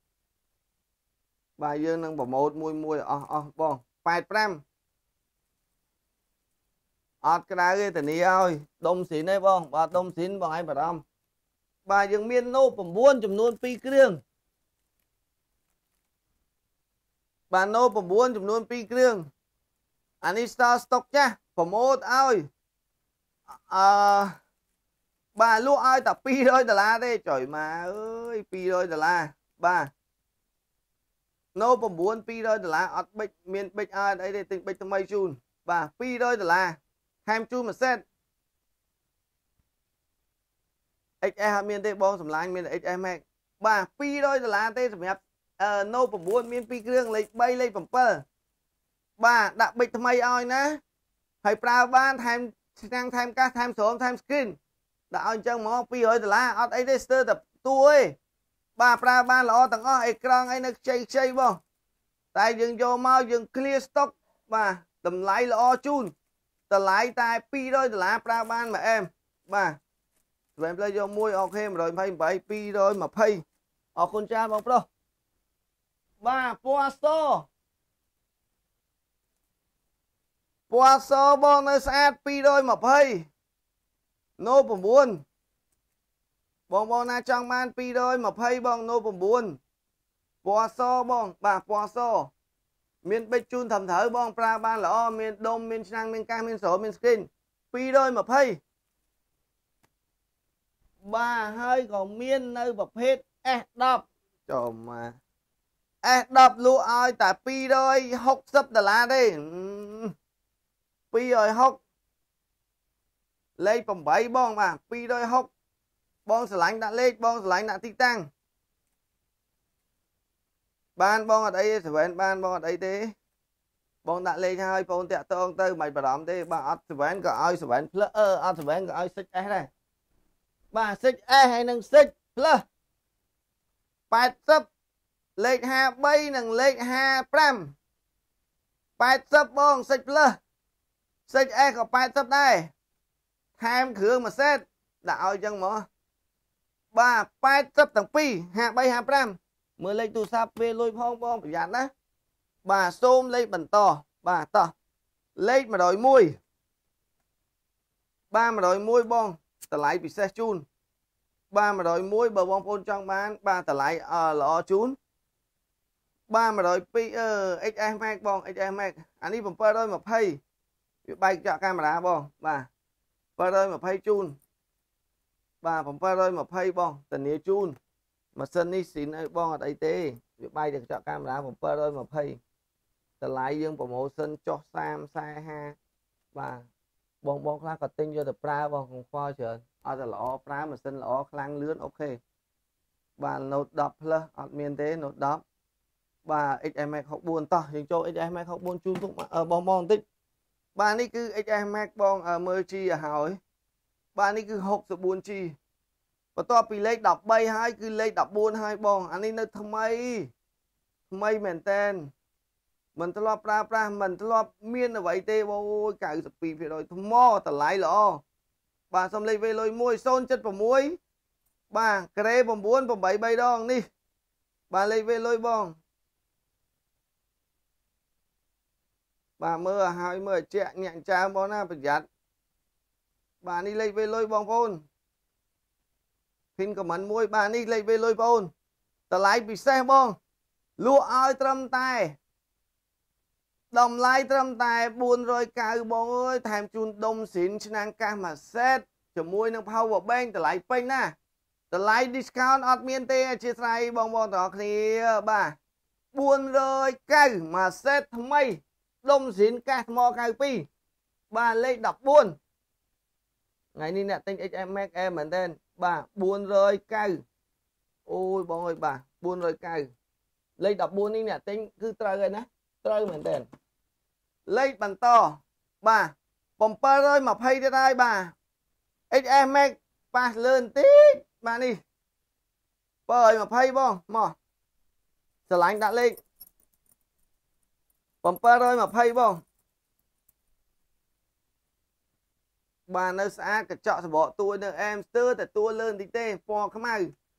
បាទយើងនឹងប្រម៉ូទមួយអស់បង85អត់ក្តៅទេធានាឲ្យដុំស៊ីនទេបងបាទដុំស៊ីនបងឯងបារម្ភបាទយើងមានណូ9ចំនួន2គ្រឿងបាទណូ9ចំនួន2គ្រឿងអានេះស្តុកចាស់ប្រម៉ូទឲ្យបាទលក់ឲ្យតែ$200ទេចុយម៉ាអើយ$200បាទណូ9 $200អត់បិចមានបិចអត់អីទេទិញបិចថ្មីជូនបាទ$200 ថែមជូនមួយសេត XS អត់មានទេបងសម្លាញ់មាន XS Max បាទ$200ទេសម្រាប់No 9មាន2គ្រឿងលេខ3លេខ7បាទដាក់ប៊ិចថ្មីឲ្យណាហើយប្រើបានថែមឆ្នាំងថែមកាសថែមស្រោមថែម screen ដាក់ឲ្យអញ្ចឹងមក$200អត់អីទេស្ទើរតែតួឯងបាទប្រើបានល្អទាំងអស់អេក្រង់អីនៅខ្ចីបងតែយើងយកមកយើង clear stock បាទតម្លៃល្អជូនតម្លៃតែ$200ប្រើបានមួយអែមបាទស្វែងផ្លេយកមួយអូខេ128 220អរគុណច្រើនបងប្រុសបាទពណ៌សបងនៅស្អាត220 No 9បងណាចង់បាន220បង No 9ពណ៌សបងបាទពណ៌សមានប៊ិចជូនត្រឹមត្រូវបងប្រើបានល្អមានដុំមានឆ្នាំងមានកាសមានស្រោមាន screen 220បាទហើយក៏មាននៅប្រភេទ S10 ចូលមក S10 លក់ឲ្យតែ$260ទេ260លេខ8បងបាទ260បងស្រឡាញ់ដាក់លេខបងស្រឡាញ់ដាក់ទីតាំងបានបងអត់អីទេ7បានបងអត់អីទេបងដាក់លេខឲ្យបងតាក់តងទៅមិនបារម្ភទេបាទអត់7ក៏ឲ្យ7 plus អត់7ក៏ឲ្យ 6S ដែរបាទ 6S ហើយនឹង6 plus 80លេខ53និងលេខ55 80បង6 plus 6S ក៏80ដែរថែមគ្រឿងមួយសេតដាក់ឲ្យចឹងមកបាទ80ទាំងពីរ53 55មើលលេខទូរស័ព្ទពេលលុយផងបងប្រយ័ត្នណាបាទសូមលេខបន្តបាទតោះលេខ101បាទ101បងតម្លៃពិសេសជូនបាទ101បើបងប្អូនចង់បានបាទតម្លៃល្អជូនបាទ102XS Max បង XS Max អានេះ720វាបែកចាក់កាមេរ៉ាបងបាទ720ជូនបាទ720បងធានាជូនម៉ាស៊ីននេះស៊ីនឲ្យបងអត់អីទេវាបែកតែកញ្ចក់កាមេរ៉ា720តម្លៃយើងប្រម៉ូសិនចុះ30 40បាទបងខ្លះក៏ទិញយកទៅប្រើបងកង្វល់ច្រើនអត់តែល្អប្រើម៉ាស៊ីនល្អខ្លាំងលឿនអូខេបាទ Note 10 Plus អត់មានទេ Note 10បាទ XS Max 64តោះយើងចូល XS Max 64ជូនទុកបងបន្តិចបាទនេះគឺ XS Max បងមើល G ឲ្យហើយបាទនេះគឺ 64G បន្ទាប់ពីលេខ13ហើយគឺលេខ14ហើយបងអានេះនៅថ្មីមែនតែនមិនធ្លាប់ប្រើប្រាស់មិនធ្លាប់មានអ្វីទេបងអូយ 92% ថ្មតម្លៃល្អបាទសុំលេខវេលុយ1 076បាទក្រេ9 83ដងនេះបាទលេខវេលុយបងបាទមើលឲ្យហើយមើលជាក់ញាក់ចើបងណាប្រយ័ត្នបាទនេះលេខវេលុយបងប្អូនពីនខមមិនមួយបាទនេះលេខវេលុយបងប្អូនតម្លៃពិសេសបងលក់ឲ្យត្រឹមតែតម្លៃត្រឹមតែ490បងអើយថែមជូនដុំស៊ីនឆ្នាំងកាសមួយសេតជាមួយនឹង power bank តម្លៃពេញណាតម្លៃ discount អត់មានទេអធិស្ឋានបងប្អូនទាំងអស់គ្នាបាទ490មួយសេតថ្មីដុំស៊ីនកាសថ្ម92បាទលេខ14ថ្ងៃនេះអ្នកទិញ XS Max អែមែនទេបាទ490អូយបងអើយបាទ490លេខ14នេះអ្នកទិញគឺត្រូវហើយណាត្រូវមែនទេលេខបន្តបាទ720ទៀតហើយបាទ XS Max ប៉ះលឿនតិចបាទនេះ720បងមកស្រឡាញ់ដាក់លេខ720បងបាទនៅស្អាតកញ្ចក់សបកទួយនៅអែមស្ទើរតែទួលឿនតិចទេពណ៌ខ្មៅ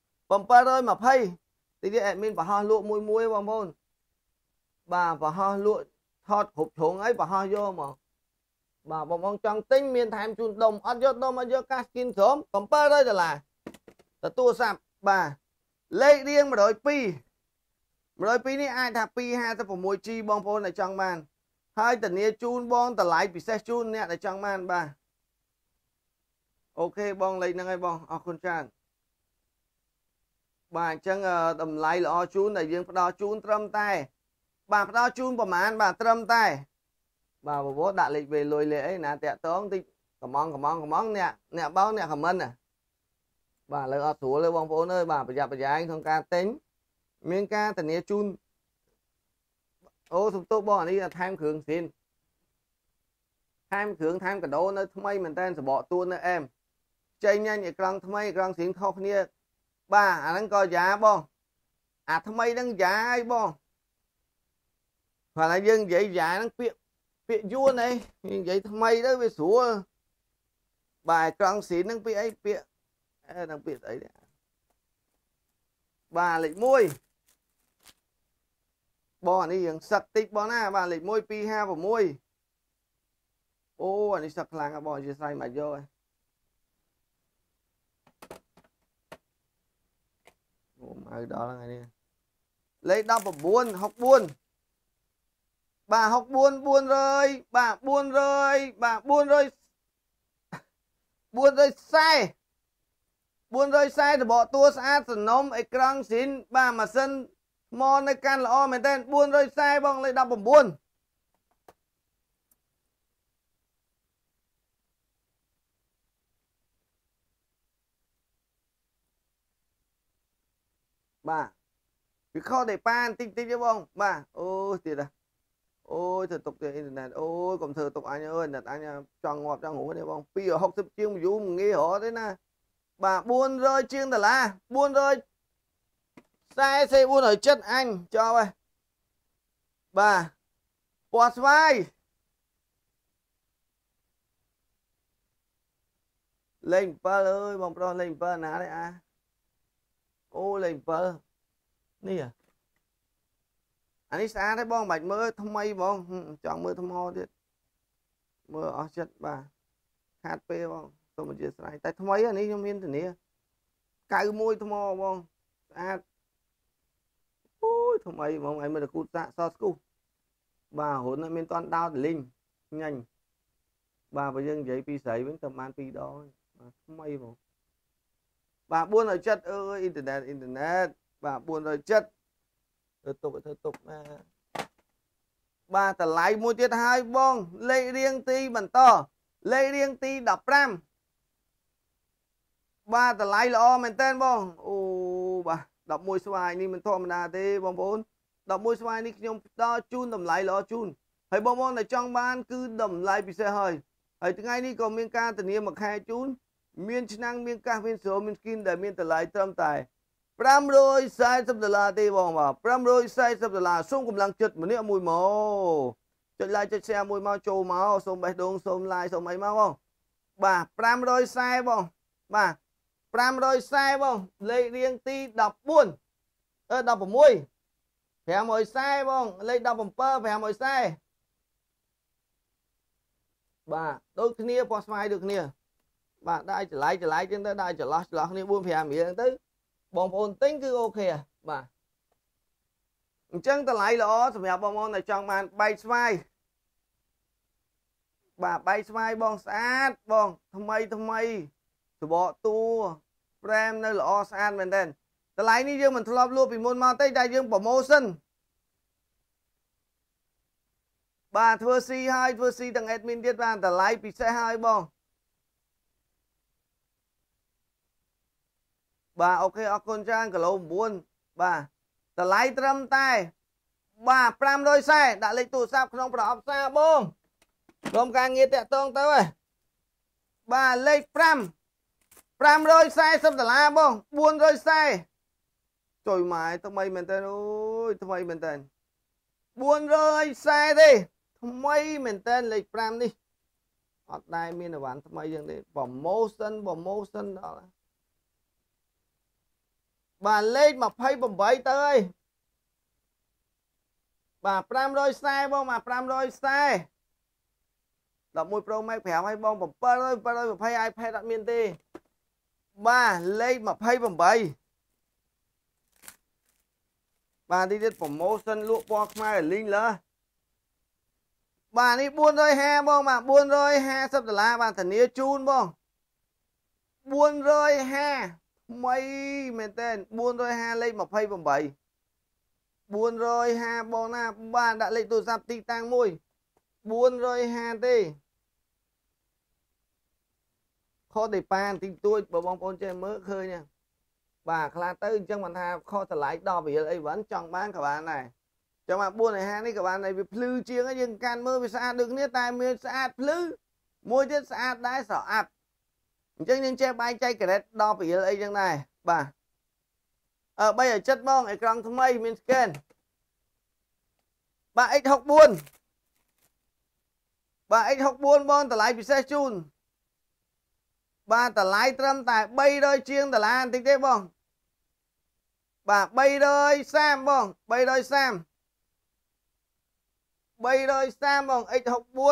720ទីនេះអេដមីនប្រហោះលក់មួយបងប្អូនបាទប្រហោះលក់ថតគ្រប់ជ្រុងអីប្រហោះយកមកបាទបងចង់ទិញមានថែមជូនដុំអត់យកដុំអត់យកកាសស្គីនក្រុម$700ទទួលស័ព្ទបាទលេខរៀង102នេះអាចថា 256G បងប្អូនដែលចង់បានហើយធានាជូនបងតម្លៃពិសេសជូនអ្នកដែលចង់បានបាទអូខេបងលេខហ្នឹងហើយបងអរគុណច្រើនបាទអញ្ចឹងតម្លៃល្អជូនដែលយើងផ្ដល់ជូនត្រឹមតែបាទផ្ដល់ជូនប្រមាណបាទត្រឹមតែ bà bố đã lịch về lùi lệ nè tẹt tốn tí cầm mong nè báo nè comment nè bà lời ở thủ lời bóng phố nơi bà bây giờ anh không ca tính miếng ca tình nghĩa chun ô thục tốt bỏ đi là tham khưởng xin tham khưởng tham cả đô nơi thay mình tên sẽ bỏ tuôn nơi em chơi nhanh vậy con thay con xin không nia bà đang coi giá bông thay đang giá ai bông hoặc là dân vậy giá đang việc vua này vậy thay đó về sủa bài con xin đang bị ấy việc đang bị ấy bà lịch môi bò này những sạch tích bò na bà lịch môi pi ha vào môi ô anh đi sạch làng bò chỉ sai mà vô mà đó là ngày đi lấy đau vào buôn học buôn bà học buôn buôn rồi bà buôn rồi buôn rồi sai thì bỏ tua xa sân nôm ấy krang xin bà mà sân mò này can là o mày tên buôn rồi sai bong lấy đọc bằng buôn bà vì khó để pan tinh chứ bông bà ôi thiệt à ôi thật tục thì internet ôi còn thờ tục anh ơi đặt anh tròn ngọt trong ngủ đấy bông bây giờ học tập chiêu mà dù nghe họ thế nè bà buôn rồi chiên là la buôn rồi sai xe buôn ở chất anh cho ơi bà bọt vai lên pơ ơi bông pro lên pơ ná đấy à ô lên pơ nè à anh ấy xa đấy bông bạch mơ thông mây bông chọn mơ thông ho thiệt mơ ở chất bà HP bông tôi mà chia sẻ tại thông mây anh ấy trong miền thì nè cài môi thông ho bông ôi thông mây bông anh mới được cút dạ so scu bà hồn là miền toàn đau thì linh nhanh bà bây giờ giấy pi sấy với tầm an pi đó thông mây bông bà buôn ở chất ơi internet bà buôn ở chất thôi tục mà bà ta lại mua tiết hai bông lệ riêng ti bằng to lệ riêng ti đập ram bà ta lại lo mình tên bông ô bà đọc môi xoài ni mình thò mình đà thế bông bốn đọc môi xoài ni nhung to chun đầm lại lo chun hay bông bông này trong ban cứ đầm lại bị xe hơi hay từ ngay đi còn miên ca tình yêu mặc hai chun miên năng miên ca miên số miên skin để miên ta lại tâm tài pram rồi sai sắp là tê bong mà pram rồi sai sắp là xung cùng lăng chật mà nè mùi mồ chật lại chật xe mùi mau trâu máu xông bạch đông xông lại xông mấy máu không bà pram rồi sai bong bà pram rồi sai bong lấy riêng ti đọc buôn đọc bằng mùi phải mồi sai bong lấy đọc bằng pơ phải mồi sai bà đôi kia post mai được nè bà đại trở lại trên tới đại trở lót nè buôn phải miệng tới bông ôn tính cứ ok à bà chân ta lại lõ sầm nhập bông ôn này trong màn bay smile bà bay smile bông sát bông thầm mây tụi bỏ tu prem nơi lõ sát mình tên ta lại ní dương mình thọp luôn vì môn mau tới đại dương promotion bà thưa si thằng admin tiết ban ta lại bị xe hai bông bà ok ở con trang cả lâu buôn bà ta lấy trâm tay bà pram đôi xe đã lấy tụ sạp không phải học xa bông gồm càng nghe tẹt tông tới ơi bà lấy pram đôi xe sắp ta la bông buôn đôi xe trời mày tao mày mình tên ôi tao mày mình tên buôn đôi xe đi tao mày mình tên lấy pram đi ở đây mình là bạn tao mày dừng đi promotion đó là bà lên mà phay bầm bậy tới bà pram đôi sai bông mà pram đôi sai đọc môi pro may phèo hay bông bầm bơ đôi mà phay ai phay đặt miên tê bà lên mà phay bầm bậy bà đi đến promotion lụa bọc mai ở linh lỡ bà đi buôn rồi ha bông mà buôn rồi ha sắp là bà thần nia chun bông buôn rồi ha mấy mình tên buôn rồi ha lấy mà phay bằng bầy buôn rồi ha bò na ba đã lấy tôi giáp ti tang môi 450ទេខុសតែប៉ាបន្តិចតួចបើបងប្អូនចេះមើលឃើញទេបាទខ្លះទៅអញ្ចឹងមិនថាខុសតម្លៃ10រៀលអីវ៉ាន់ចង់បានក៏បានដែរចឹងមក450នេះក៏បានដែរវាភ្លឺជាងយើងកាន់មើលវាស្អាតដូចគ្នាតែមានស្អាតភ្លឺមួយទៀតស្អាតដែរស្រអាប់អញ្ចឹងយើងចេះបែងចែកក្រេត10រៀលអីចឹងដែរបាទ370បងអេក្រង់ថ្មីមាន scan បាទ X64 បាទ X64 បងតម្លៃពិសេសជូនបាទតម្លៃត្រឹមតែ300ជាងដុល្លារបន្តិចទេបងបាទ330បង330បង X64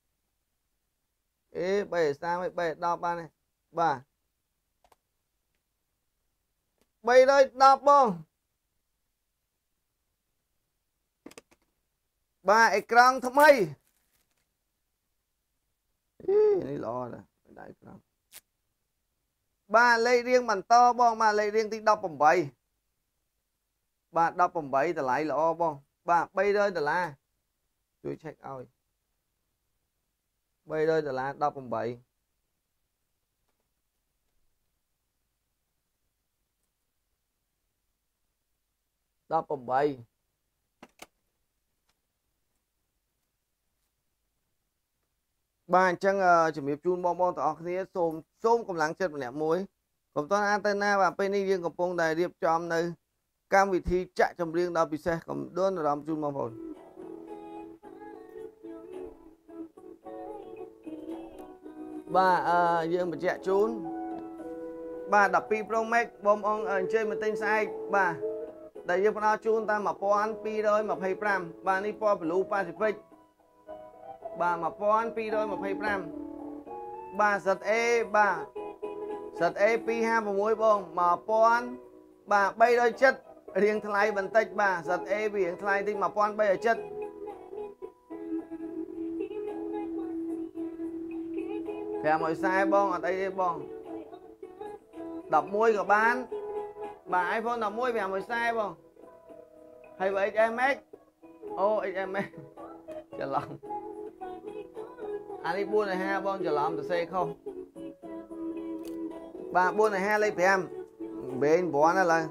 330 310បានទេបាទ310បងបាទអេក្រង់ថ្មីនេះល្អណាស់ដៃក្រង់បាទលេខរៀងបន្តបងបាទលេខរៀងទី18បាទ18តម្លៃល្អបងបាទ$300ជួយ check ឲ្យ$300 18បាទអញ្ចឹងជំរាបជូនបងប្អូនទាំងអស់គ្នាសូមកម្លាំងចិត្តម្នាក់មួយកុំតន់អានទៅណាបាទពេលនេះយើងកំពុងតែរៀបចំនៅកម្មវិធីចាក់ចម្រៀងដ៏ពិសេសកំដួនអារម្មណ៍ជូនបងប្អូនបាទយើងបញ្ជាក់ជូនបាទ12 Pro Max បងប្អូនអញ្ជើញមកទិញស្អែកបាទដែលយើងផ្ដល់ជូនតាម1225បាទនេះពណ៌ Blue Pacific បាទ1225បាទសិត A បាទសិត A 256បង1000បាទ370រៀងថ្លៃបន្តិចបាទសិត A វារៀងថ្លៃតិច1370 540បងអត់អីទេបង11ក៏បានបាទ iPhone 11 540បងហើយបើ XS Max អូ XS Max ច្រឡំអានេះ450បងច្រឡំទៅសេខុសបាទ450លេខ5បេង9ហ្នឹងឡើយ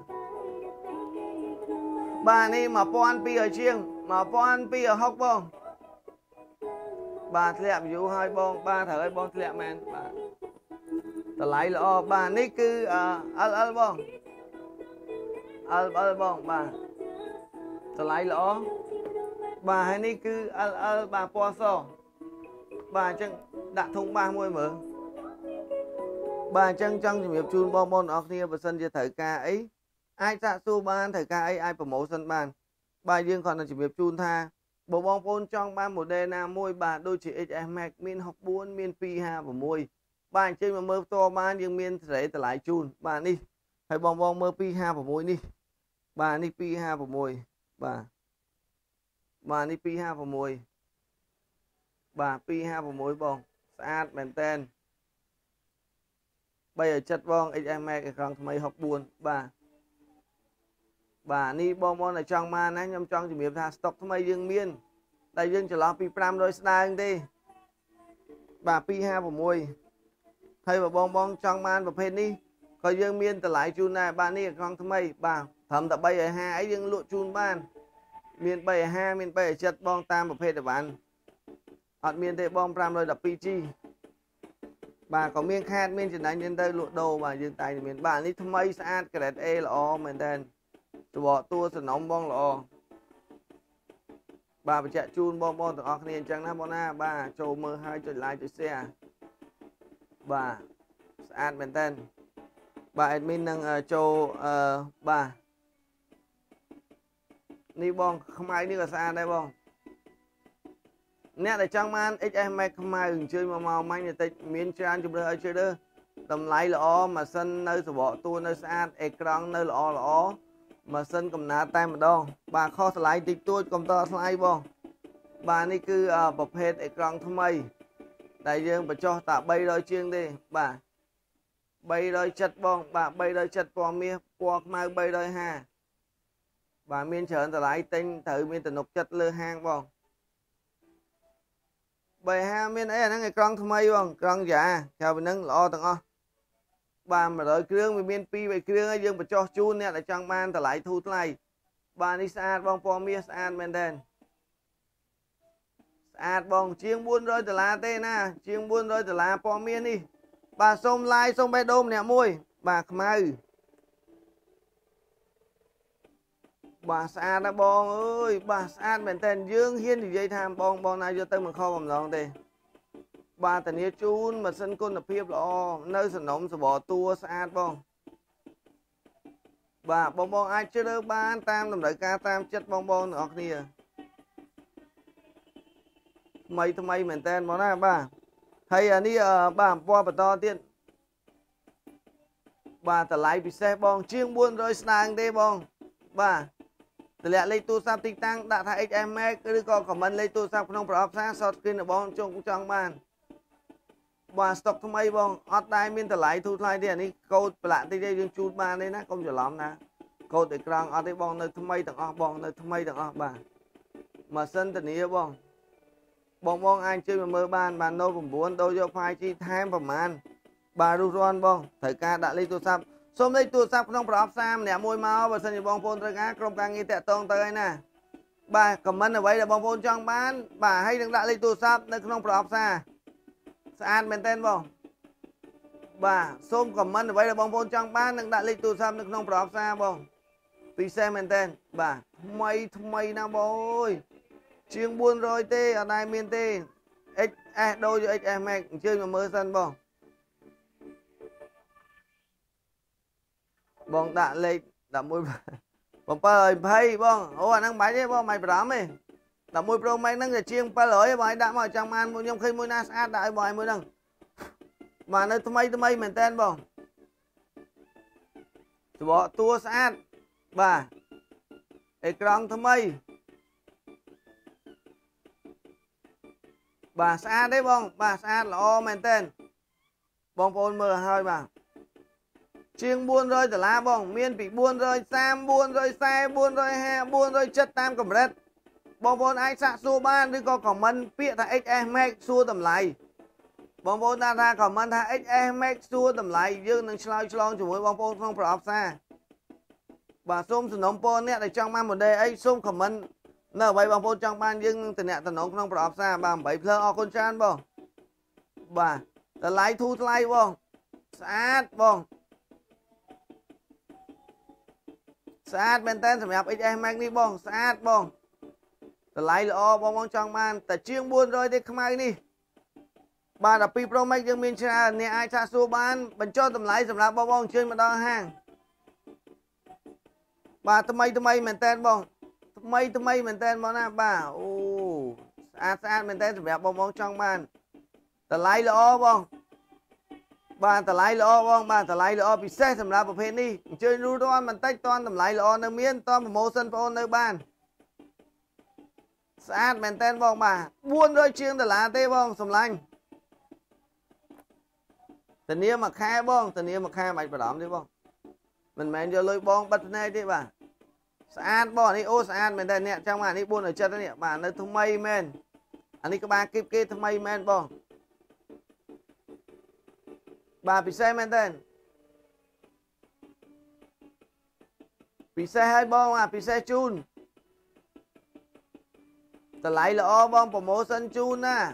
បាទនេះ1200ជាង1260បងបាទធ្លាក់ view ឲ្យបងបាទត្រូវឲ្យបងធ្លាក់មែនបាទតម្លៃល្អបាទនេះគឺ LL បង LL បងបាទតម្លៃល្អបាទហើយនេះគឺ LL បាទពណ៌សបាទអញ្ចឹងដាក់ធុងបាសមួយមើលបាទអញ្ចឹងចង់ជំរាបជូនបងប្អូនអរគ្នាបើសិនជាត្រូវការអីអាចសាកសួរបានត្រូវការអីអាច promotion បានបាទយើងគាត់នឹងជំរាបជូនថាបើបងប្អូនចង់បាន model ណាមួយបាទដូចជា XS Max មាន64មាន256បាទអញ្ចឹងមកមើលផ្ទាល់បានយើងមានសេរីតម្លៃជូនបាទនេះហើយបងមើល256នេះបាទនេះ256បាទនេះ256បាទ256បងស្អាតមែនតែន370បង XS Max អេក្រង់ថ្មី64បាទនេះបងប្អូនដែលចង់បានណាខ្ញុំចង់ជំរាបថាស្តុកថ្មីយើងមានតែយើងចន្លោះពី500ស្ដើងទេបាទ256ហើយបើបងចង់បានប្រភេទនេះក៏យើងមានតម្លៃជូនដែរបាទនេះអេក្រង់ថ្មីបាទត្រឹមតែ350អីយើងលក់ជូនបានមាន350មាន370បងតាមប្រភេទអីវ៉ាន់អត់មានទេបង 512G បាទក៏មានខាតមានចំណេញទៅលក់ដូរបាទយើងតែមានបាទនេះថ្មីស្អាត grade A ល្អមែនតើច្បកតួសំណុំបងល្អបាទបញ្ជាក់ជូនបងទាំងអស់គ្នាអញ្ចឹងណាបងណាបាទចូលមើលហើយចុច like ចុច share បាទស្អាតមែនតើបាទ admin នឹងចូលបាទនេះបងខ្មៅនេះក៏ស្អាតដែរបងអ្នកដែលចង់បាន XS Max ខ្មៅអញ្ជើញមកមាញ់បន្តិចមានច្រើនជម្រើសឲ្យជឿទៅតម្លៃល្អម៉ាស៊ីននៅសបកតួនៅស្អាតអេក្រង់នៅល្អម៉ាស៊ីនកំណើតតែម្ដងបាទខុសតម្លៃតិចតួចកុំតថ្លៃបងបាទនេះគឺប្រភេទអេក្រង់ថ្មីដែលយើងបញ្ចុះតែ300ជាងទេបាទ370បងបាទ370ពណ៌មាសពណ៌ខ្មៅ350បាទមានច្រើនតម្លៃទិញត្រូវមានទំនុកចិត្តលើហាងបង bài ha miên ấy là ngày con tham ai không con dạ chào mình nâng lo tầng o bà mà đợi kêu miên pi bài kêu ấy dương mà cho chun nè là trong man ta lại thu lại bà đi xa bong po mía xa men đen xa bong chiêng buôn rồi từ là tên na chiêng buôn rồi từ là po miên đi bà xông lai xông bay đôm nè môi bà khmai bà xa đã bong ơi bà xa men tên dương hiên thì dây tham bong bong này cho tên mà kho bằng lòng tê bà tình yêu chun mà sân côn là phiếp lo nơi sân nóng sẽ bỏ tua xa bong bà bong bong ai chưa đâu ban tam làm đại ca tam chất bong bong nữa kìa mày thầm mày mình tên món nào bà hay à đi bà qua bà to tiên bà ta lại bị xe bong chiêng buôn rồi sang đây bong bà từ lẽ lấy tu sắp tinh tăng đã thay em cứ con của mình lấy tu sắp không phải áp sát sọt kia là bong chung trong bàn bà stock thầm mày bong ở đây mình ta lại thu lại đi đi câu lại tới đây dương chút bàn đấy nè không chờ lắm nè câu để con ở đây bong nơi thầm mày tầng bong nơi thầm mày tầng bà mà sân tình yêu bong bong bong anh chơi mà mơ ban bàn đâu cũng muốn đâu cho phai chi tham phẩm man bà ru ron bong thời ca đã lấy tu sắp xôm lấy tu sắp không phải sam nè môi máu và sân bong phôn tới cá trong càng nghi tệ tông tới nè bà comment ở vậy là bong phôn trong bán bà hay đừng đã lấy tu sắp nơi không phải sa an bên tên bong bà xôm comment ở vậy là bong phôn trong bán đừng đã lấy tu sắp nơi không phải sa bong vì xem bên tên bà mày nào bôi chiêng buôn rồi tê ở đây miền tê đôi cho em chơi mà mơ sân bong bong đã lấy đã môi bong pa ơi pay bong ô anh đang máy đấy bong mày bám ấy đã môi pro mày đang chiêng pa lưỡi mày đã mà trong ăn nhom khi môi nas ad đại bòi môi đằng mà nó thay mày mình tên bong bỏ tua sát bà ekran thay mày bà xa đấy bong bà xa là o men tên bong phôn mơ hơi bà chiêng buôn rồi từ lá bong miên bị buôn rồi sam buôn rồi xe buôn rồi he buôn rồi chất tam cầm rết bong phôn ai xạ xua ban đi con còn mân pịa thà xm xua tầm lại bong phôn ta ra còn mân thà xm xua tầm lại dương nâng slau chlong chủ với bong phôn không phải áp xa bà xôm từ nông phôn nè để trong mang một đề ấy xôm còn mân nở bay bong phôn trong ban dương từ nè từ nông không phải áp xa bà bảy phơ o con chan bong bà ta lái thu lái bong sát bong sát bên tên sầm áp em mang đi bong sát bong ta lái lọ bong bong trong man ta chiêng buôn rồi thì không ai đi bà đã pi pro make dương miền cha nè ai cha su ban bần cho tầm lái sầm áp bong bong chơi mà đo hàng bà tụi mày mình tên bong tụi mày mình tên món nào bà ô sát mình tên sầm áp bong bong trong man ta lái lọ bong bà ta lái lọ bong bà ta lái lọ bị xe sầm áp bọc đi chơi ru toan mình tách toan tầm lái lọ nơi miên toan một mô sân phone nơi ban sát mình tên bong bà buôn rồi chiêng ta lá tê bong sầm lanh tình yêu mà khai bong tình yêu mà khai mày phải đóng đi bong mình cho lôi bong bắt này đi bà sát bong đi ô sát mình đây nè trong mà đi buôn ở chân nè bà nơi thông mây men anh đi các ba kịp thông mây men bong bà bị xe men tên bị xe hai bong à bị xe chun ta lại là o bong promotion chun à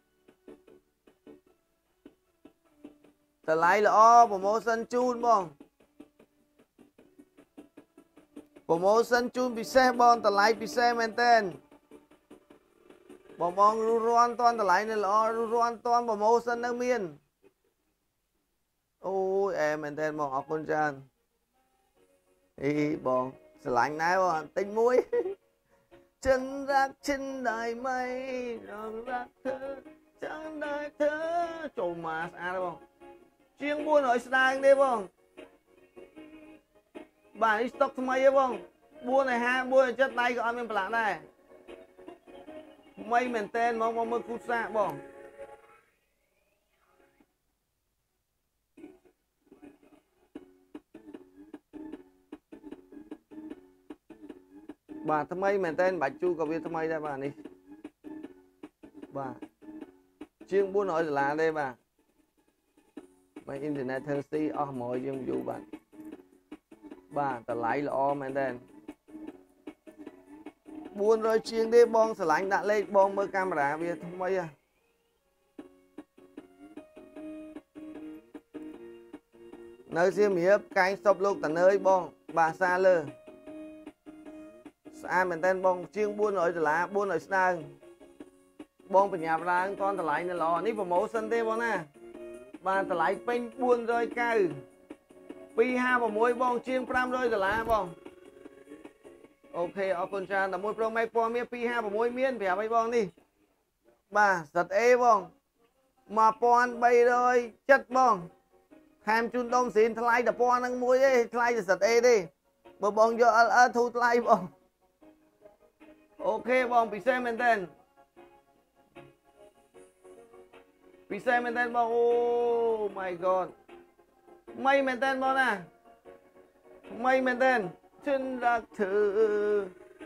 ta lại là o promotion chun bong promotion chun bị xe bong ta lại bị xe men tên bong bong ru ron toan ta lại này là ru ron toan promotion đang miên ôi em mình tên bong học con trai ý bong sờ lạnh nãy bong tinh muối chân rác trên đời mây rồi rác thơ chân đời thơ trời mà sao đấy bong chiêng buôn ở sang đây bong bà đi stock thay mày bong buôn này ha buôn này chất tay của anh mình phải này mây mình tên bong mơ cút xa bong bà thay mày mình tên bà chu có biết thay mày đây bà đi bà chiêng buôn nói là đây bà mấy internet thơ si mọi dương dụ bạn bà ta lại là mà đen buôn rồi chiêng đi bong sờ lạnh đã lên bong mơ camera bây không mấy à nơi xiêm hiếp cái sọc lục tận nơi bong bà xa lơ xa mình tên bong chiêng buôn rồi là buôn rồi sang bong phải nhà ra con ta lại lò ní vào mẫu sân thế bong nè bà ta lại pin buôn rồi cao pi ha vào môi bong chiêng pram rồi là bong ok ở con trai là môi pro mai po mi pi ha vào môi miên vẻ mấy bong đi bà giật ê bong mà pon bay rồi chất bong ham chun đông xin thay đập pon năng môi ấy thay giật ê đi bờ bong cho thu thay bong ok bong bị xem tên bị xem tên bong oh my god mây men tên bong nè mây men tên chânรักเธอ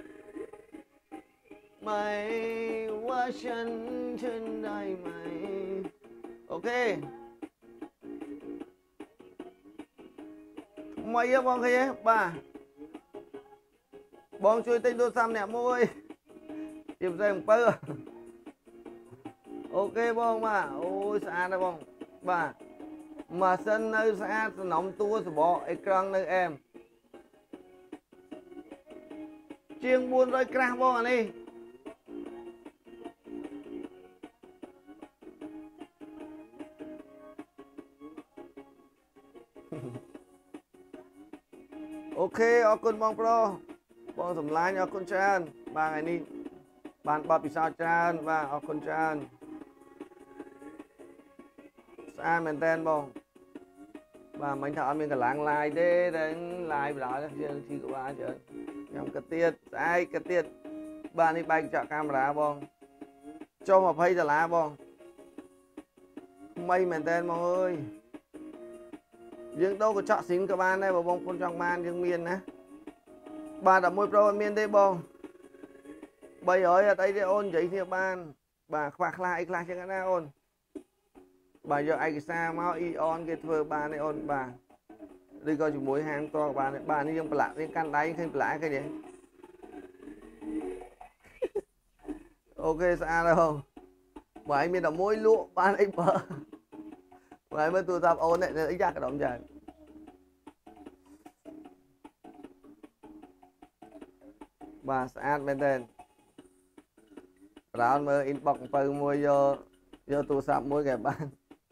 ไม่ว่าฉันได้ไหมโอเคmày á bong kìa bà bong chui tên đô xăm nè môi tìm xem pơ ok bong mà ôi xa đó bong bà mà sân nơi xa nóng tua sẽ bỏ ekran nơi em chiêng buôn rồi crack bong này ok ở con bong pro bong sầm lái ở con chan ba ngày đi bạn bật bị sao chan và ở con chan xa mình tên bong và mình thợ mình cả làng lại đê đến lại đó thì của ba chơi nhằm cái tiết ai cái tiết ba đi bay chọn camera bong cho mà phay là lá bong mây mình tên bong ơi dương đâu có chọn xin các bạn đây vào bong con trong man dương miền nè bà đã môi pro miền đây bong bây ơi ở đây để ôn vậy thì bạn bà khoác lại cho cái nào ôn bà giờ ai xa mau ion cái thưa bà này ôn bà đi coi chụp mũi hàng to bà này dùng lại căn đáy thêm lại cái gì ok xa đâu bà ấy miền đồng môi lụa bà ấy bờ bà ấy mới tụ tập ôn này lấy ra cái động trời bà sát bên tên rồi mới inbox từ mua vô tụ sạp muối kẹp bạn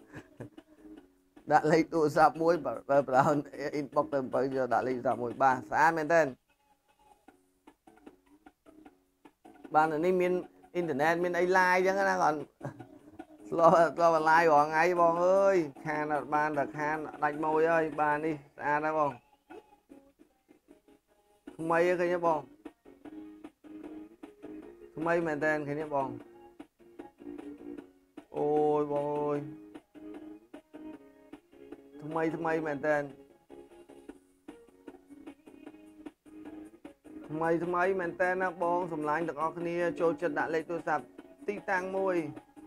đã lấy tụ sạp muối rồi inbox từ giờ đã lấy sạp muối bà sát bên tên bạn ở đây miền internet miền ai like chứ nó còn lo like gọi ngay bong ơi khan là ban đặc khan đánh môi ơi bà đi xa đó bong mây cái nhá bong mây men tên cái nhá bong ôi bong ơi mây men tên mây men tên nó bong sầm lạnh được ở kia trôi chân đã lấy tôi sập tí tăng môi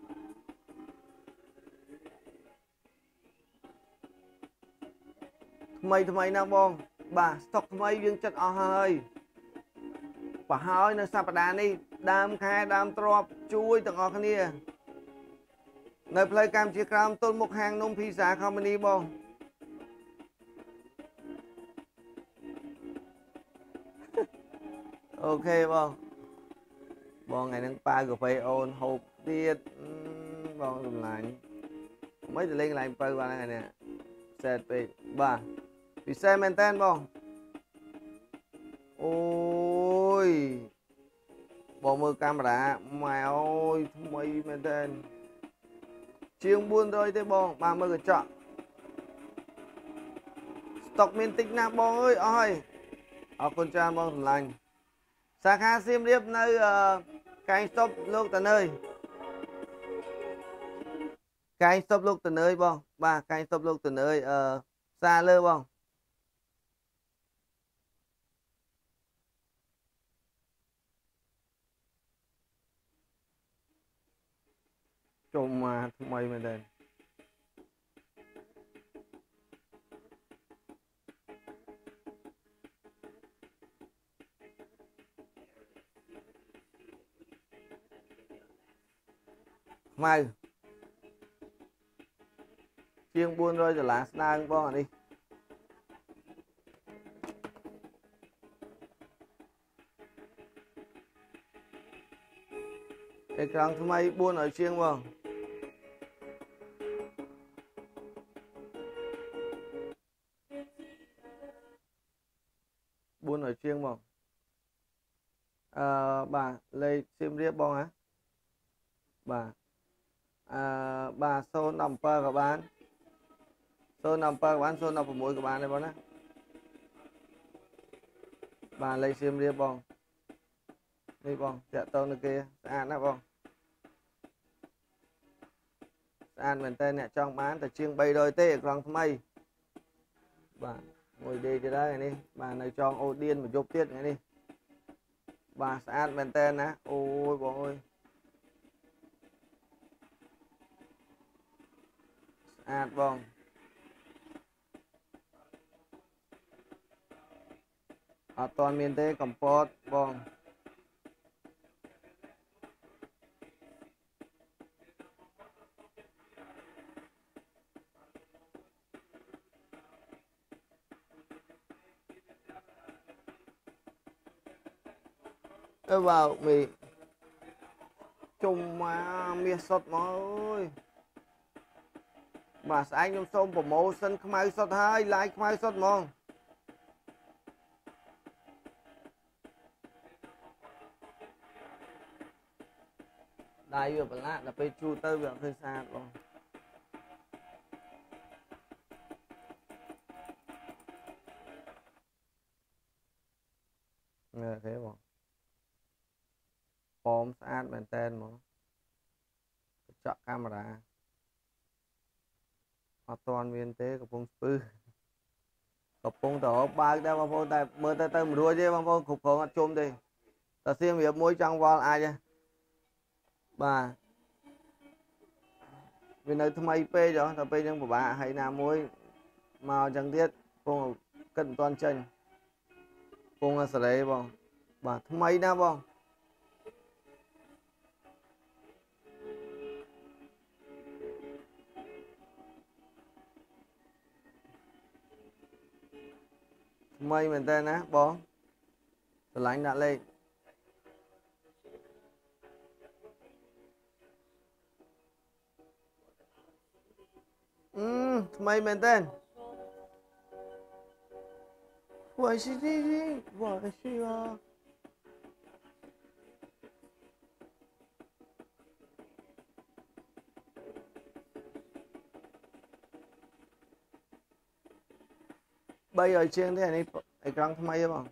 mây nào bong bà stock mây dương chất ở hơi bà hơi nó sắp đàn đi đam khai đam trọp chui từng ở kia nơi play cam chia cam tôn một hàng nông phi giá không đi bong ok bong ngày nâng pa của phải ôn hộp tiết bong dùng lại mấy từ lên lại pa qua này nè set về bà vì xe men tên bong ôi bỏ mưa camera mày ơi mày men tên chiêng buôn rồi thế bong 30 cái chọn stock miền tích nam bong ơi ơi ở con trai bong lành xa khá xiêm điếp nơi cái stop lúc tận nơi cái stop lúc tận nơi bong ba cái stop lúc tận nơi xa lơ bong chôm mà mày mà đây mày chiêng buôn rồi là đang con đi cái càng thứ mấy buôn ở chiêng vâng buôn ở chiêng vâng bà lấy sim riết bông á bà số nằm per các bạn số nằm per các bạn số nằm mũi các bạn đây bọn á bà lấy sim riết bông đi bông chạy tao nơi kia ăn đó bông ăn mình tên nè trong bán từ chiêng bay đôi tê còn mây bà ngồi đi từ đây đi bà này cho ô điên mà dốc tiết này đi bà sẽ ăn mình tên á ôi bọn ơi ăn bông ở toàn miền tây cầm pot bông tôi vào mì chung mà miệt sọt mà ơi bà sẽ anh trong sông của mẫu sân không ai sọt hai lại không ai sọt mong đây vừa lạ là phải chu tơ vừa hơi xa rồi nghe thế không phom sát bên tên mà chọn camera ở toàn miền tây của phong spư của phong tổ ba đây mà phong tại mưa tay tay một đuôi chứ mà phong cục phong chôm đi ta xem việc mối trong vol ai chứ bà vì nơi thâm ai p rồi ta p nhưng của bà hay là mối màu chẳng tiết phong cần toàn chân phong là sợi bông bà thâm ai na bông mây mình tên á bó lạnh đã lên mây mình tên vậy gì vậy gì bây giờ trên thế này ekran thay không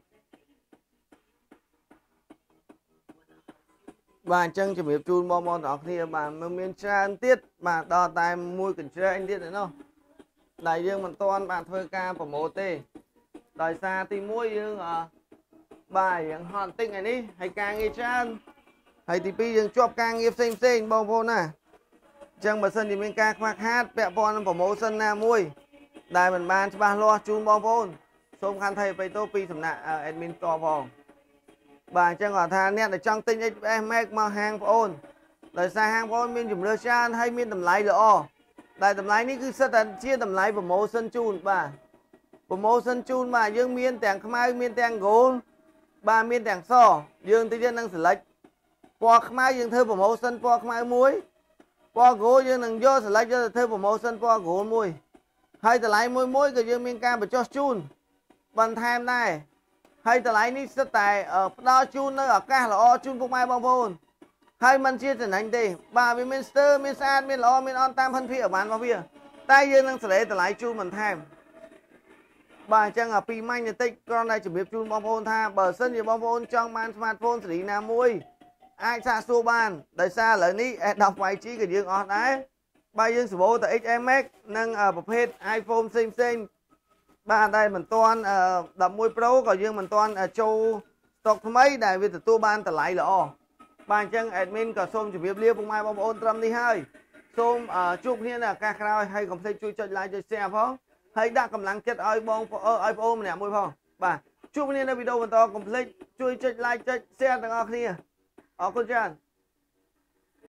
bà chân chỉ biết chun bon đó thì bà miền trang tiết bà đo tay mui cần chơi anh tiết đấy nó đại dương mình toan bạn thuê ca của mô tê đời xa thì muối dương bài những hòn tinh này đi hay ca nghe chan hay thì pi dương chọc ca nghe xem bông vô nè chân bà sân thì mình ca khoác hát bẹ von của mô sân na muôi đại mình ban cho ba lo chun bông vô xôm khăn thầy phải tô pi thầm nạ admin to vòng bà chân ở thà nét ở trong tinh em mà hàng ôn đời xa hàng ôn miền chùm lơ chan hay miền tầm lái lỡ đại tầm lái ní cứ rất là chia tầm lái của mô sân chun bà của mô sân chun mà dương miền tàng khmai miền tàng gỗ bà miền tàng so dương tự nhiên đang xử lệch qua khmai dương thơ của mô sân qua khmai muối qua gỗ dương đang vô xử lệch cho thơ của mô sân qua gỗ muối hay tầm lái muối của dương miền cam và cho chun bằng tham này hay tờ lại ní rất tài ở đó chun nơi ở ca là o chun cũng ai bong vôn hay mình chia trở thành đi bà vì Minster miền san miền lo miền on tam phân phi ở bán vào phía tay dương đang sẽ tờ lại chun mình tham bà chẳng ở pi manh thì tích con này chỉ biết chun bong vôn tha bờ sân gì bong vôn trong man smartphone xử lý nam mui ai xa xua ban đời xa lợi ní đọc bài trí của dương on đấy bà dương sử bố tại XMX nâng ở một hết iPhone xinh bà đây mình toan đập môi pro còn riêng mình toan châu stock mấy đại vì tu ban tờ lại lọ ban chân admin cả xôm chỉ biết liêu cùng ai bom ôn trâm đi hơi សូមជួបគ្នានៅឱកាសក្រោយហើយកុំភ្លេចជួយចុច like ចុច share ផងហើយដាក់កម្លាំងចិត្តឲ្យបងឲ្យបងអូនម្នាក់មួយផងបាទជួបគ្នានៅវីដេអូបន្តកុំភ្លេចជួយចុច like ចុច share ទាំងអស់គ្នាអរគុណច្រើន